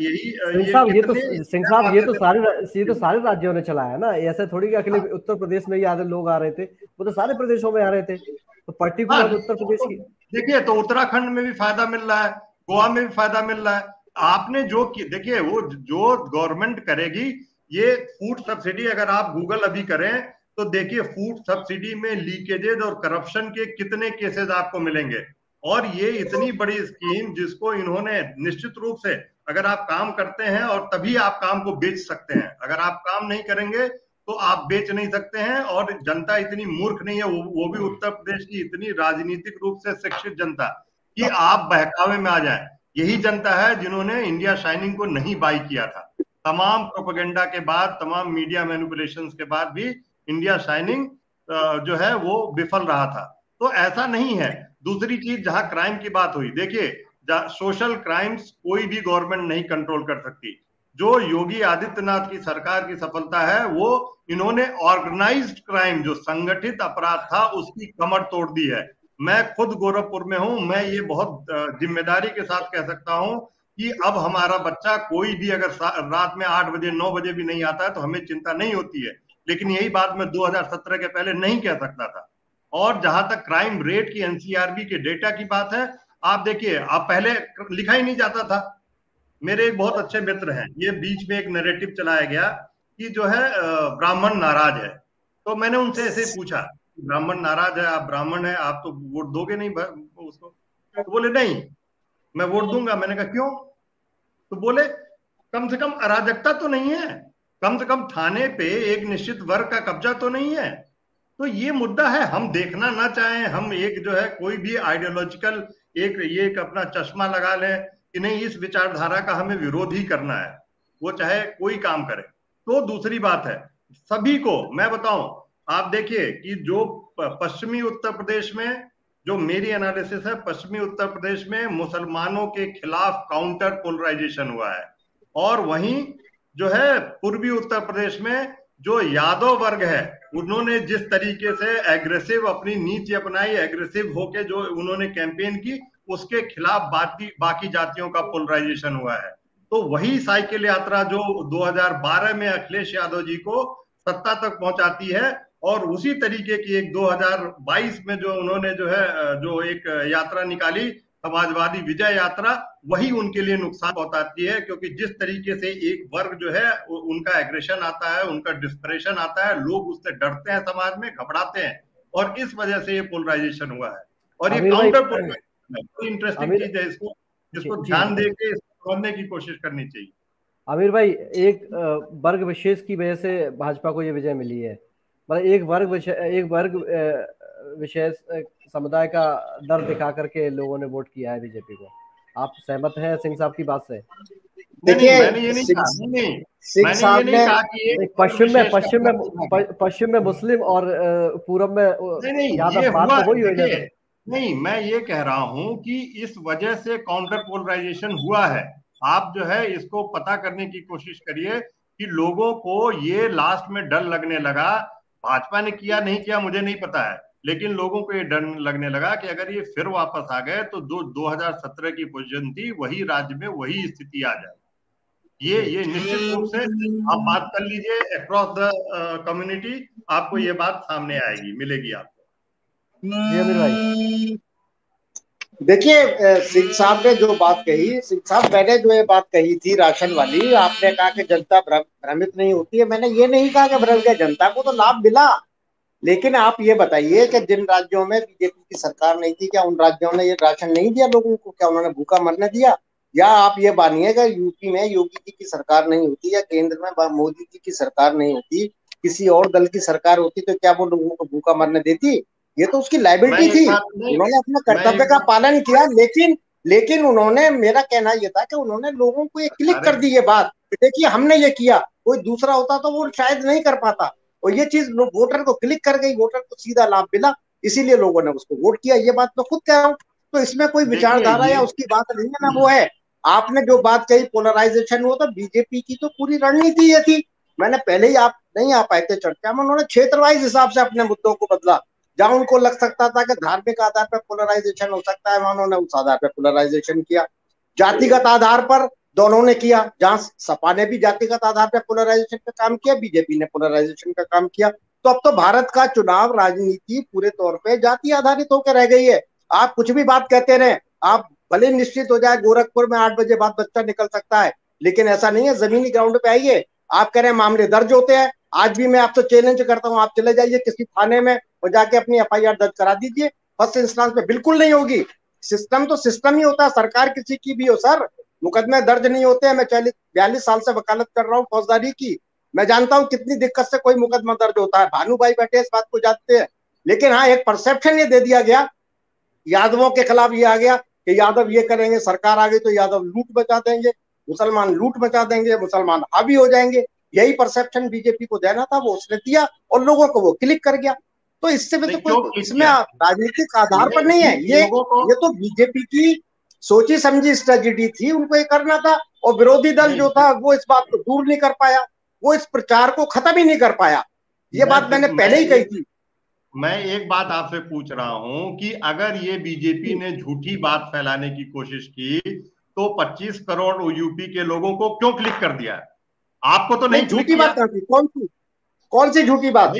सिंह साहब ये तो सारे राज्यों ने चलाया ना, ऐसे थोड़ी कि अकेले उत्तर प्रदेश में ही आधे लोग आ रहे थे, वो तो सारे प्रदेशों में आ रहे थे, तो पर्टिकुलर उत्तर प्रदेश की देखिए, तो उत्तराखंड में भी फायदा मिल रहा है, गोवा में भी फायदा मिल रहा है। आपने जो देखिए, वो जो गवर्नमेंट करेगी ये फूड सब्सिडी, अगर आप गूगल अभी करें तो देखिए फूड सब्सिडी में लीकेजेज और करप्शन के कितने केसेस आपको मिलेंगे। और ये इतनी बड़ी स्कीम जिसको इन्होंने निश्चित रूप से, अगर आप काम करते हैं और तभी आप काम को बेच सकते हैं, अगर आप काम नहीं करेंगे तो आप बेच नहीं सकते हैं। और जनता इतनी मूर्ख नहीं है, वो भी उत्तर प्रदेश की इतनी राजनीतिक रूप से शिक्षित जनता, कि आप बहकावे में आ जाए। यही जनता है जिन्होंने इंडिया शाइनिंग को नहीं बाई किया था। तमाम प्रोपेगेंडा के बाद, तमाम मीडिया मैनिपुलेशंस के बाद भी इंडिया शाइनिंग जो है वो विफल रहा था। तो ऐसा नहीं है। दूसरी चीज, जहां क्राइम की बात हुई, देखिए सोशल क्राइम्स कोई भी गवर्नमेंट नहीं कंट्रोल कर सकती। जो योगी आदित्यनाथ की सरकार की सफलता है वो इन्होंने ऑर्गेनाइज्ड क्राइम, जो संगठित अपराध था, उसकी कमर तोड़ दी है। मैं खुद गोरखपुर में हूं, मैं ये बहुत जिम्मेदारी के साथ कह सकता हूं कि अब हमारा बच्चा कोई भी अगर रात में 8 बजे 9 बजे भी नहीं आता है तो हमें चिंता नहीं होती है। लेकिन यही बात मैं 2017 के पहले नहीं कह सकता था। और जहां तक क्राइम रेट की एनसीआरबी के डेटा की बात है, आप देखिए, आप पहले लिखा ही नहीं जाता था। मेरे एक बहुत अच्छे मित्र हैं, ये बीच में एक नैरेटिव चलाया गया कि जो है ब्राह्मण नाराज है। तो मैंने उनसे ऐसे पूछा, ब्राह्मण नाराज है, आप ब्राह्मण है, आप तो वोट दोगे नहीं उसको? तो बोले नहीं, मैं वोट दूंगा। मैंने कहा क्यों? तो बोले कम से कम अराजकता तो नहीं है, कम से कम थाने पे एक निश्चित वर्ग का कब्जा तो नहीं है। तो ये मुद्दा है, हम देखना ना चाहें, हम एक जो है कोई भी आइडियोलॉजिकल एक अपना चश्मा लगा लें कि नहीं इस विचारधारा का हमें विरोध ही करना है, वो चाहे कोई काम करे। तो दूसरी बात है, सभी को मैं बताऊं, आप देखिए कि जो पश्चिमी उत्तर प्रदेश में, जो मेरी एनालिसिस है, पश्चिमी उत्तर प्रदेश में मुसलमानों के खिलाफ काउंटर पोलराइजेशन हुआ है। और वहीं जो है पूर्वी उत्तर प्रदेश में जो यादव वर्ग है, उन्होंने जिस तरीके से एग्रेसिव अपनी नीति अपनाई, एग्रेसिव होके जो उन्होंने कैंपेन की, उसके खिलाफ बाकी जातियों का पोलराइजेशन हुआ है। तो वही साइकिल यात्रा जो 2012 में अखिलेश यादव जी को सत्ता तक पहुंचाती है, और उसी तरीके की एक 2022 में जो उन्होंने जो है जो एक यात्रा निकाली, समाजवादी विजय यात्रा, वही उनके लिए नुकसान पहुंचाती है। क्योंकि जिस तरीके से एक वर्ग जो है उनका एग्रेशन आता है, उनका डिस्परेशन आता है, लोग उससे डरते हैं, समाज में घबराते हैं, और इस वजह से ये पोलराइजेशन हुआ है। और ये काउंटर पोलराइजेशन है, इंटरेस्टिंग चीज है, जिसको ध्यान देके समझने की कोशिश करनी चाहिए। आमिर भाई, एक वर्ग विशेष की वजह से भाजपा को ये विजय मिली है, मतलब एक वर्ग विशेष समुदाय का डर दिखा करके लोगों ने वोट किया है बीजेपी को। आप सहमत हैं सिंह साहब की बात से? देखिए, मैंने ये नहीं कहा कि पश्चिम में मुस्लिम और पूरब में यादव, बात तो वही नहीं, मैं ये कह रहा हूं कि इस वजह से काउंटर पोलराइजेशन हुआ है। आप जो है इसको पता करने की कोशिश करिए कि लोगों को ये लास्ट में डर लगने लगा। भाजपा ने किया नहीं किया मुझे नहीं पता है, लेकिन लोगों को ये डर लगने लगा कि अगर ये फिर वापस आ गए तो 2017 की पोजीशन थी वही राज्य में वही स्थिति आ जाए। ये निश्चित रूप से आप बात कर लीजिए अक्रॉस द कम्युनिटी, आपको ये बात सामने आएगी, मिलेगी आपको। जी अमीर भाई। देखिए सिंह साहब ने जो बात कही, सिंह साहब मैंने जो ये बात कही थी राशन वाली, आपने कहा कि जनता भ्रमित नहीं होती है, मैंने ये नहीं कहा कि भ्रम गया, जनता को तो लाभ मिला। लेकिन आप ये बताइए कि जिन राज्यों में बीजेपी की सरकार नहीं थी, क्या उन राज्यों ने ये राशन नहीं दिया लोगों को? क्या उन्होंने भूखा मरने दिया? या आप ये मानिएगा यूपी में योगी जी की सरकार नहीं होती या केंद्र में मोदी जी की सरकार नहीं होती, किसी और दल की सरकार होती, तो क्या वो लोगों को भूखा मरने देती? ये तो उसकी लाइबिलिटी थी। उन्होंने अपने कर्तव्य का पालन किया, लेकिन उन्होंने, मेरा कहना यह था कि उन्होंने लोगों को ये क्लिक कर दी ये बात, देखिए हमने ये किया। कोई दूसरा होता तो वो शायद नहीं कर पाता, और ये चीज वोटर को क्लिक कर गई, वोटर को सीधा लाभ मिला, इसीलिए लोगों ने उसको वोट किया। ये बात मैं खुद कह रहा हूँ। तो इसमें कोई विचारधारा या उसकी बात नहीं है ना वो है। आपने जो बात कही पोलराइजेशन, वो तो बीजेपी की तो पूरी रणनीति ये थी। मैंने पहले ही, आप नहीं आ पाए थे चर्चा में, उन्होंने क्षेत्र वाइज हिसाब से अपने मुद्दों को बदला। जहां उनको लग सकता था कि धार्मिक आधार पर पोलराइजेशन हो सकता है, वहां उन्होंने उस आधार पर पोलराइजेशन किया। जातिगत आधार पर दोनों ने किया, जहां सपा ने भी जातिगत आधार पर पोलराइजेशन का काम किया, बीजेपी ने पोलराइजेशन का काम किया। तो अब तो भारत का चुनाव राजनीति पूरे तौर पे जाति आधारित होकर रह गई है। आप कुछ भी बात कहते रहे, आप भले निश्चित हो जाए गोरखपुर में 8 बजे बाद बच्चा निकल सकता है, लेकिन ऐसा नहीं है। जमीनी ग्राउंड पे आइए, आप कह रहे हैं मामले दर्ज होते हैं, आज भी मैं आपसे चैलेंज करता हूं, आप चले जाइए किसी थाने में और जाके अपनी एफआईआर दर्ज करा दीजिए। फर्स्ट इंस्टेंस पे बिल्कुल नहीं होगी। सिस्टम तो सिस्टम ही होता है, सरकार किसी की भी हो सर, मुकदमे दर्ज नहीं होते हैं। मैं 42 साल से वकालत कर रहा हूँ फौजदारी की, मैं जानता हूँ कितनी दिक्कत से कोई मुकदमा दर्ज होता है। भानु भाई बैठे इस बात को जानते हैं। लेकिन हाँ, एक परसेप्शन ये दे दिया गया, यादवों के खिलाफ ये आ गया कि यादव ये करेंगे, सरकार आ गई तो यादव लूट मचा देंगे, मुसलमान लूट मचा देंगे, मुसलमान हावी हो जाएंगे। यही परसेप्शन बीजेपी को देना था, वो उसने दिया और लोगों को वो क्लिक कर गया। तो इससे भी तो कोई इसमें राजनीतिक आधार पर नहीं है। ये तो बीजेपी की सोची समझी स्ट्रेटेजी थी, उनको ये करना था। और विरोधी दल जो था वो इस बात को दूर नहीं कर पाया, वो इस प्रचार को खत्म ही नहीं कर पाया। ये बात मैंने पहले ही कही थी। मैं एक बात आपसे पूछ रहा हूं कि अगर ये बीजेपी ने झूठी बात फैलाने की कोशिश की तो 25 करोड़ यूपी के लोगों को क्यों क्लिक कर दिया? आपको तो नहीं झूठी बात करती, कौन सी झूठी बात?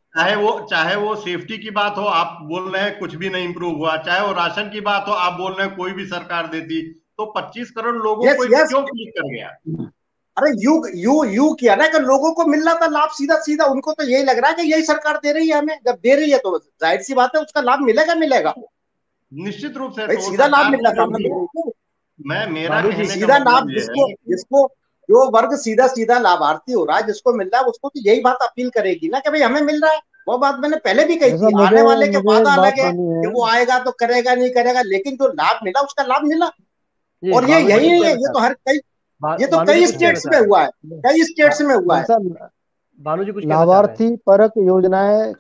चाहे वो सेफ्टी की बात हो, आप बोल रहे हैं कुछ भी नहीं इंप्रूव हुआ, चाहे वो राशन की बात हो, आप बोल रहे हैं कोई भी सरकार देती, तो 25 करोड़ लोगों को क्यों क्लिक कर गया? अरे यू किया ना कि लोगों को मिल रहा था लाभ सीधा सीधा। उनको तो यही लग रहा है कि यही सरकार दे रही है हमें, जब दे रही है तो जाहिर सी बात है उसका लाभ मिलेगा। निश्चित रूप से भाई सीधा लाभ मिल रहा था। मैं मेरा सीधा लाभ जिसको जो वर्ग सीधा लाभार्थी हो रहा है, जिसको मिल रहा है, उसको तो यही बात अपील करेगी ना कि भाई हमें मिल रहा है। वो बात मैंने पहले भी कही थी। आने वाले के वादा अलग है कि वो आएगा तो करेगा नहीं करेगा, लेकिन जो लाभ मिला उसका लाभ मिला। और ये यही नहीं है, ये तो ये तो कई स्टेट्स में हुआ है, कई स्टेट्स में हुआ है। भानु जी कुछ लाभार्थी परक योजनाएं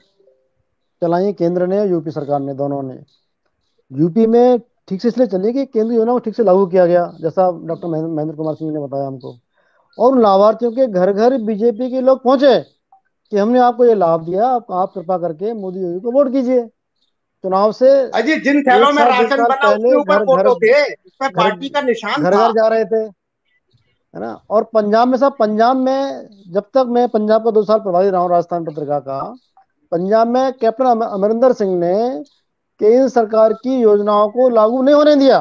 चलाई केंद्र ने, यूपी सरकार ने, दोनों ने। यूपी में ठीक से इसलिए चली कि केंद्र योजना को ठीक से लागू किया गया, जैसा डॉक्टर महेंद्र कुमार सिंह ने बताया हमको। और उन लाभार्थियों के घर घर बीजेपी के लोग पहुंचे कि हमने आपको ये लाभ दिया, आप कृपा करके मोदी योगी को वोट कीजिए। चुनाव से अजी जिन थैलों में राशन बना उसके ऊपर फोटो थे, उसमें पार्टी का निशान घर घर जा रहे थे, है ना। और पंजाब में पंजाब में जब तक मैं पंजाब का 2 साल प्रभारी रहा हूँ राजस्थान पत्रिका का, पंजाब में कैप्टन अमरिंदर सिंह ने केंद्र सरकार की योजनाओं को लागू नहीं होने दिया,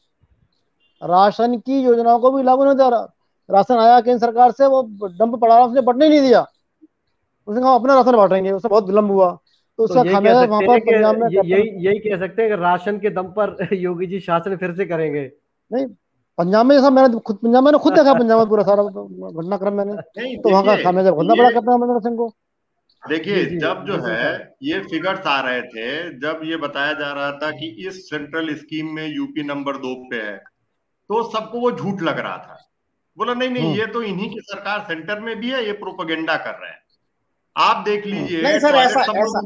राशन की योजनाओं को भी लागू नहीं दिया। राशन आया केंद्र सरकार से, वो डंप पड़ा रहा, उसने बंटने नहीं दिया। उसने कहा अपना राशन बांटेंगे, उससे बहुत विलंब हुआ। तो उसका खामियाजा वहां पर पंजाब में यही कह सकते हैं कि राशन के दम पर योगी जी शासन फिर से करेंगे। नहीं, पंजाब में जैसा मैंने खुद देखा, पंजाब में पूरा सारा घटनाक्रम मैंने, तो वहां का खामियाजा भुगतना पड़ा कैप्टन अमरिंदर सिंह को। देखिए जब जो है ये फिगर्स आ रहे थे, जब ये बताया जा रहा था कि इस सेंट्रल स्कीम में यूपी नंबर 2 पे है, तो सबको वो झूठ लग रहा था। बोला नहीं ये तो इन्हीं की सरकार सेंटर में भी है, ये प्रोपेगेंडा कर रहे हैं। आप देख लीजिए। नहीं सर, ऐसा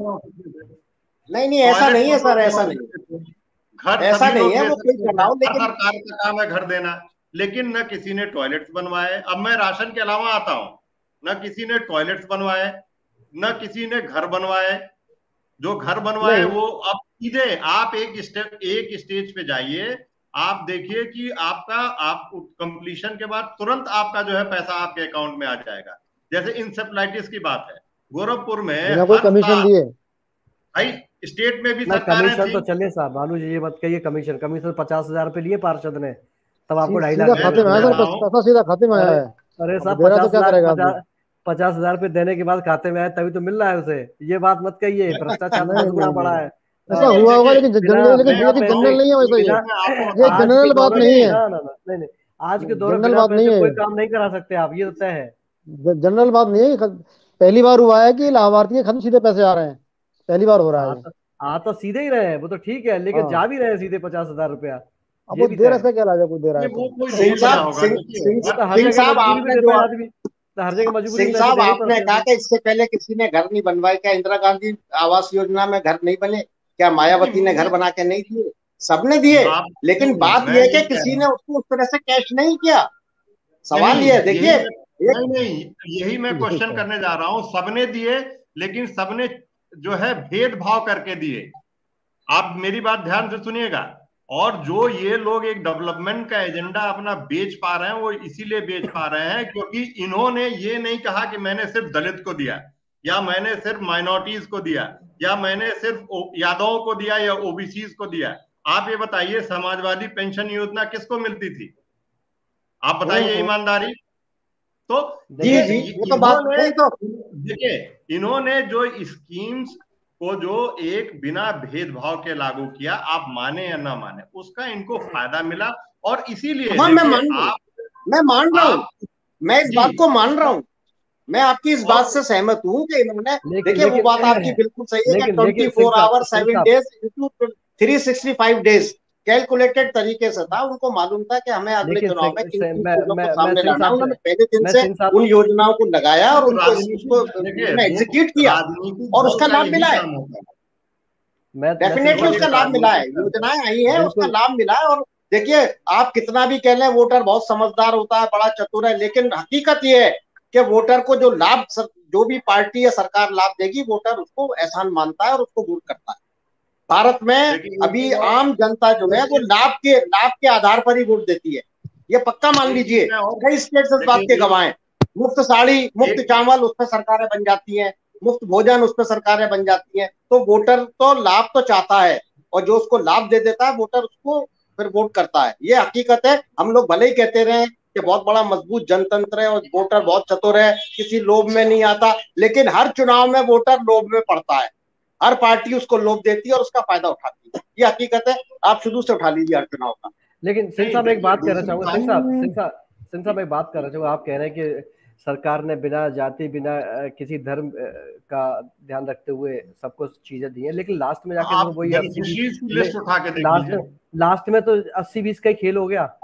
नहीं ऐसा नहीं है सर, ऐसा नहीं, घर ऐसा नहीं है। वो कोई कर रहा हो, लेकिन सरकार का काम है घर देना। लेकिन न किसी ने टॉयलेट्स बनवाए। अब मैं राशन के अलावा आता हूं, न किसी ने टॉयलेट्स बनवाए, न किसी ने घर बनवाए। जो घर बनवाए वो अब सीधे आप एक स्टेज पे जाइए, आप देखिए कि आपका आप कंप्लीशन के बाद तुरंत आपका जो है पैसा आपके अकाउंट में आ जाएगा। जैसे इंसेफ्लाइटिस की बात है, गोरखपुर में बिना कोई कमीशन दिए भाई स्टेट में भी ना सरकारें कमीशन थी। तो चलिए साहब, भानु जी ये मत कहिए, कमीशन 50,000 रुपए लिए पार्षद ने, तब आपको 2.5 सीधा लाख खाते में मिल आया रहा सर, है। पैसा सीधा खाते में आया अरे है। अरे अब साहब, दे रहा तो क्या करेगा आपको? 50,000 रुपए देने के बाद खाते में आए तभी तो मिल रहा है उसे। ये बात मत कहिए, भ्रष्टाचार तो नहीं 10 गुना नहीं बढ़ा नहीं, है। ऐसा नहीं हुआ होगा, देखिए, लेकिन बिना लेकिन बिना ये पैसे, जनरल नहीं है वैसा। बिना ये आज के जनरल बात दौर नहीं में है, ना ना ना नहीं नहीं, आज के दौर में जनरल बिना बात नहीं पैसे है, कोई काम नहीं करा सकते आप, ये तो तय है। जनरल बात नहीं है। पहली बार हुआ है कि लाभार्थी के खाते में सीधे पैसे आ रहे हैं, पहली बार हो रहा है ये। आ तो सीधे ही रहे हैं, वो तो ठीक है, लेकिन हाँ, जा भी रहे हैं सीधे 50,000 रुपया, अब ये वो भी दे तय रहा है, है। इसका क्या लाजा, कोई दे रहा है वो तो। कोई सिंह नहीं बना साहब, होगा। देखिए वो तो हर सिंह जगह साहब, मजबूरी में आपने देता जो है आदमी, तो हर जगह मजबूरी में सिंह पैसे साहब देने ही आपने पड़ते कहा हैं। कि इससे पहले किसी ने घर नहीं बनवाए, क्या इंदिरा गांधी आवास योजना में घर नहीं बने? क्या मायावती ने घर बना के नहीं दिए? सबने दिए। आप लेकिन नहीं, बात मैं यह है नहीं कि कह किसी रहा ने उसको उस तरह से कैश नहीं किया। सवाल नहीं, ये है, देखिए नहीं नहीं, यही मैं क्वेश्चन करने जा रहा हूं। सबने दिए, लेकिन सबने जो है भेदभाव करके दिए। आप मेरी बात ध्यान से सुनिएगा। और जो ये लोग एक डेवलपमेंट का एजेंडा अपना बेच पा रहे हैं, वो इसीलिए बेच पा रहे हैं क्योंकि इन्होंने ये नहीं कहा कि मैंने सिर्फ दलित को दिया, या मैंने सिर्फ माइनॉरिटीज को दिया, या मैंने सिर्फ यादवों को दिया, या ओबीसीज को दिया। आप ये बताइए, समाजवादी पेंशन योजना किसको मिलती थी? आप बताइए ईमानदारी। तो जी ये जी, ये तो बात इन्होंने, नहीं तो। देखिए इन्होंने जो स्कीम्स को जो एक बिना भेदभाव के लागू किया, आप माने या ना माने, उसका इनको फायदा मिला। और इसीलिए हाँ, देखिए आप मैं मान रहा हूँ, मैं इस जी, बात को मान रहा हूँ। मैं आपकी इस बात और से सहमत हूँ कि इन्होंने, लेकिन देखिए वो लेकिन बात आपकी बिल्कुल सही है कि लेकिन सिंह 24 साहब, hour 7 days into 365 days calculated तरीके से था। उनको मालूम था कि हमें अगले लेकिन चुनाव में किन किन चीजों को मैं सामने सिंह लाना है। साहब उन्होंने पहले दिन मैं से सिंह साहब उन योजनाओं को लगाया और उनको देखिए उन्होंने वो एग्जीक्यूट किया राजनीतिक और दल उसका का लाभ यही मिला है। काम होता है। मैं सिंह डेफिनेटली साहब उसका एक लाभ मिला है, राजनीतिक दल का। योजनाएं आई है, उसका बिल्कुल लाभ मिला है। और देखिए, आप कितना भी कह लें वोटर बहुत समझदार होता है, बड़ा चतुर है, लेकिन हकीकत ये है कि वोटर को जो लाभ, जो भी पार्टी या सरकार लाभ देगी, वोटर उसको एहसान मानता है और उसको वोट करता है। भारत में देखिए अभी आम जनता जो है वो लाभ के आधार पर ही वोट देती है। ये पक्का मान एक लीजिए। चीज मैं और कई स्टेट इस बात के देखिए गवाह हैं। मुफ्त साड़ी, मुफ्त एक चावल, उस पर सरकारें बन जाती हैं। मुफ्त भोजन, उस पर सरकारें बन जाती हैं। तो वोटर तो लाभ तो चाहता है, और जो उसको लाभ दे देता है वोटर, उसको फिर वोट करता है। ये हकीकत है। हम लोग भले ही कहते रहे कि बहुत बड़ा मजबूत जनतंत्र है और वोटर बहुत चतुर है, किसी लोभ में नहीं आता, लेकिन हर चुनाव में वोटर लोभ में पड़ता है। हर पार्टी उसको लोभ देती है और उसका फायदा उठाती है। ये हकीकत है, आप शुरू से उठा लीजिए हर चुनाव का। लेकिन सिंह नहीं, साहब एक देखिए बात कहना दूसरी चाहूंगा, बात, सिंह साहब एक बात करना चाहूंगा। आप कह रहे हैं कि सरकार ने बिना जाति, बिना किसी धर्म का ध्यान रखते हुए सबको चीजें दी हैं, लेकिन लास्ट में जाके तो आप वही 80-20, बेनिफिशियरीज की लिस्ट उठा के देख लास्ट लीजिए। लास्ट में तो 80-20 का ही खेल हो गया।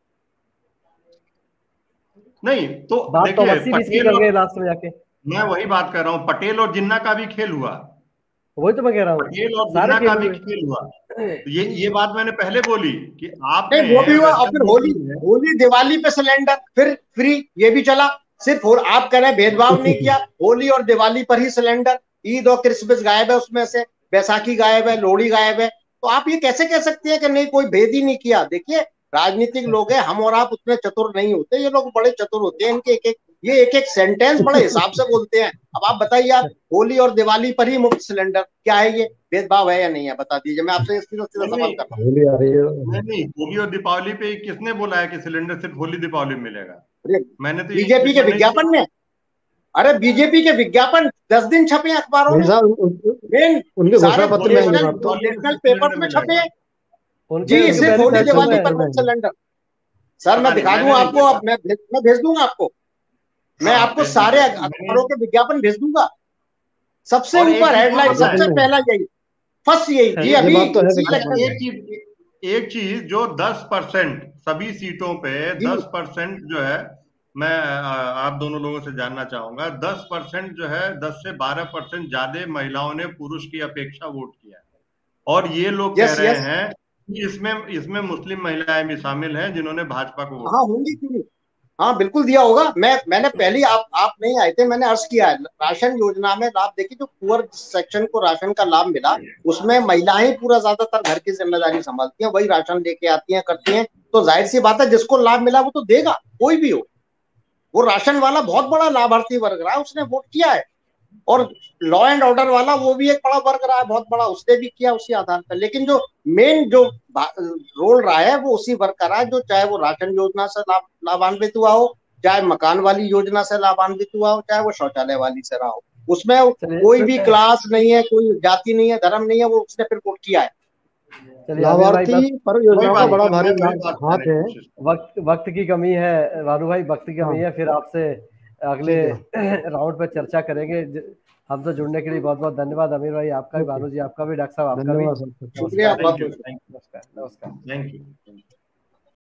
नहीं तो बात तो देखिए 80-20 की पटेल कर और, गए लास्ट में जाके। मैं वही बात कर रहा हूँ, पटेल और जिन्ना का भी खेल हुआ। वही तो मैं कह रहा हूँ, पटेल और सारे जिन्ना खेल का भी हुए। खेल हुआ। तो ये बात मैंने पहले बोली कि नहीं, आपने वो भी हुआ। और वेस्टर्न फिर होली, यूपी में दिवाली पे सिलेंडर फिर फ्री, ये भी चला। सिर्फ आप कह रहे हैं भेदभाव नहीं किया, होली और दिवाली पर ही सिलेंडर। ईद और क्रिसमस गायब है उसमें से, बैसाखी गायब है, लोहड़ी गायब है। तो आप ये कैसे कह सकते हैं कि नहीं, कोई भेद ही नहीं किया? देखिए, राजनीतिक लोग हैं, हम और आप उतने चतुर नहीं होते, ये लोग बड़े चतुर होते हैं। इनके एक एक सेंटेंस बड़े हिसाब से बोलते हैं। अब आप बताइए, आप होली और दिवाली पर ही मुफ्त सिलेंडर, क्या है ये? भेदभाव है या नहीं है? बता दीजिए। मैं आपसे सीधा सीधा सवाल कर रहा हूँ। होली आ रही है। नहीं, होली और दीपावली पे किसने बोला है कि सिलेंडर सिर्फ होली दीपावली में मिलेगा? मैंने तो ये बीजेपी के स्टेटमेंट नहीं विज्ञापन दिया। में, अरे बीजेपी के विज्ञापन 10 दिन छपे अखबारों में, मेन उनके घोषणा सारे पत्र में आएंगे नेशनल बात तो। नेशनल सिर्फ पेपर्स सिलेंडर में छपे। मिलेगा। उनके जी, उनके सिर्फ होली मैनिफेस्टो दिवाली पर में। मुफ्त सिलेंडर। सर, पता मैं नहीं, दिखा दूंगा मैंने नहीं आपको, अब देखा। मैं भेज दूंगा आपको। मैं हाँ आपको भेज सारे दीजिए मैंने। अखबारों के विज्ञापन भेज दूंगा। सबसे और एक ऊपर चीज और हेडलाइन, पता है, सबसे पहला यही, फर्स्ट यही जी, ये अभी बात तो है इसी विज्ञापन इलेक्शन में। में। एक चीज जो 10% सभी सीटों पे जी 10% जो है, मैं आप दोनों लोगों से जानना चाहूंगा, 10% जो है, 10 से 12% ज्यादा महिलाओं ने पुरुष की अपेक्षा वोट किया है। और ये लोग कह यस रहे यस, हैं इसमें इसमें मुस्लिम महिलाएं भी शामिल हैं जिन्होंने भाजपा को वोट हाँ होंगी क्यों नहीं, हाँ बिल्कुल दिया होगा। मैंने पहले, आप नहीं आए थे, मैंने अर्ज किया है राशन योजना में लाभ। देखिए जो पुअर सेक्शन को राशन का लाभ मिला, उसमें महिलाएं पूरा ज्यादातर घर की जिम्मेदारी संभालती हैं, वही राशन लेके आती हैं, करती हैं। तो जाहिर सी बात है जिसको लाभ मिला वो तो देगा, कोई भी हो। वो राशन वाला बहुत बड़ा लाभार्थी वर्ग रहा है, उसने वोट किया है। और लॉ एंड ऑर्डर वाला वो भी एक बड़ा वर्ग रहा है, बहुत बड़ा, उसने भी किया उसी आधार पर। लेकिन जो मेन जो रोल रहा है वो उसी वर्ग का रहा है, जो चाहे वो राशन योजना से लाभान्वित हुआ हो, चाहे मकान वाली योजना से लाभान्वित हुआ हो, चाहे वो शौचालय वाली से रहा हो। उसमें कोई भी क्लास नहीं है, कोई जाति नहीं है, धर्म नहीं है, वो उसने फिर वोट किया है। लाभार्थी पर योजना का बड़ा भारी हाथ है। वक्त की कमी है भानु भाई, वक्त की कमी है। फिर आपसे अगले राउंड पे चर्चा करेंगे। हमसे जुड़ने के लिए बहुत बहुत धन्यवाद अमीर भाई, आपका भी, भानु जी आपका भी, डॉक्टर साहब आपका भी। शुक्रिया, नमस्कार। नमस्कार। Thank you.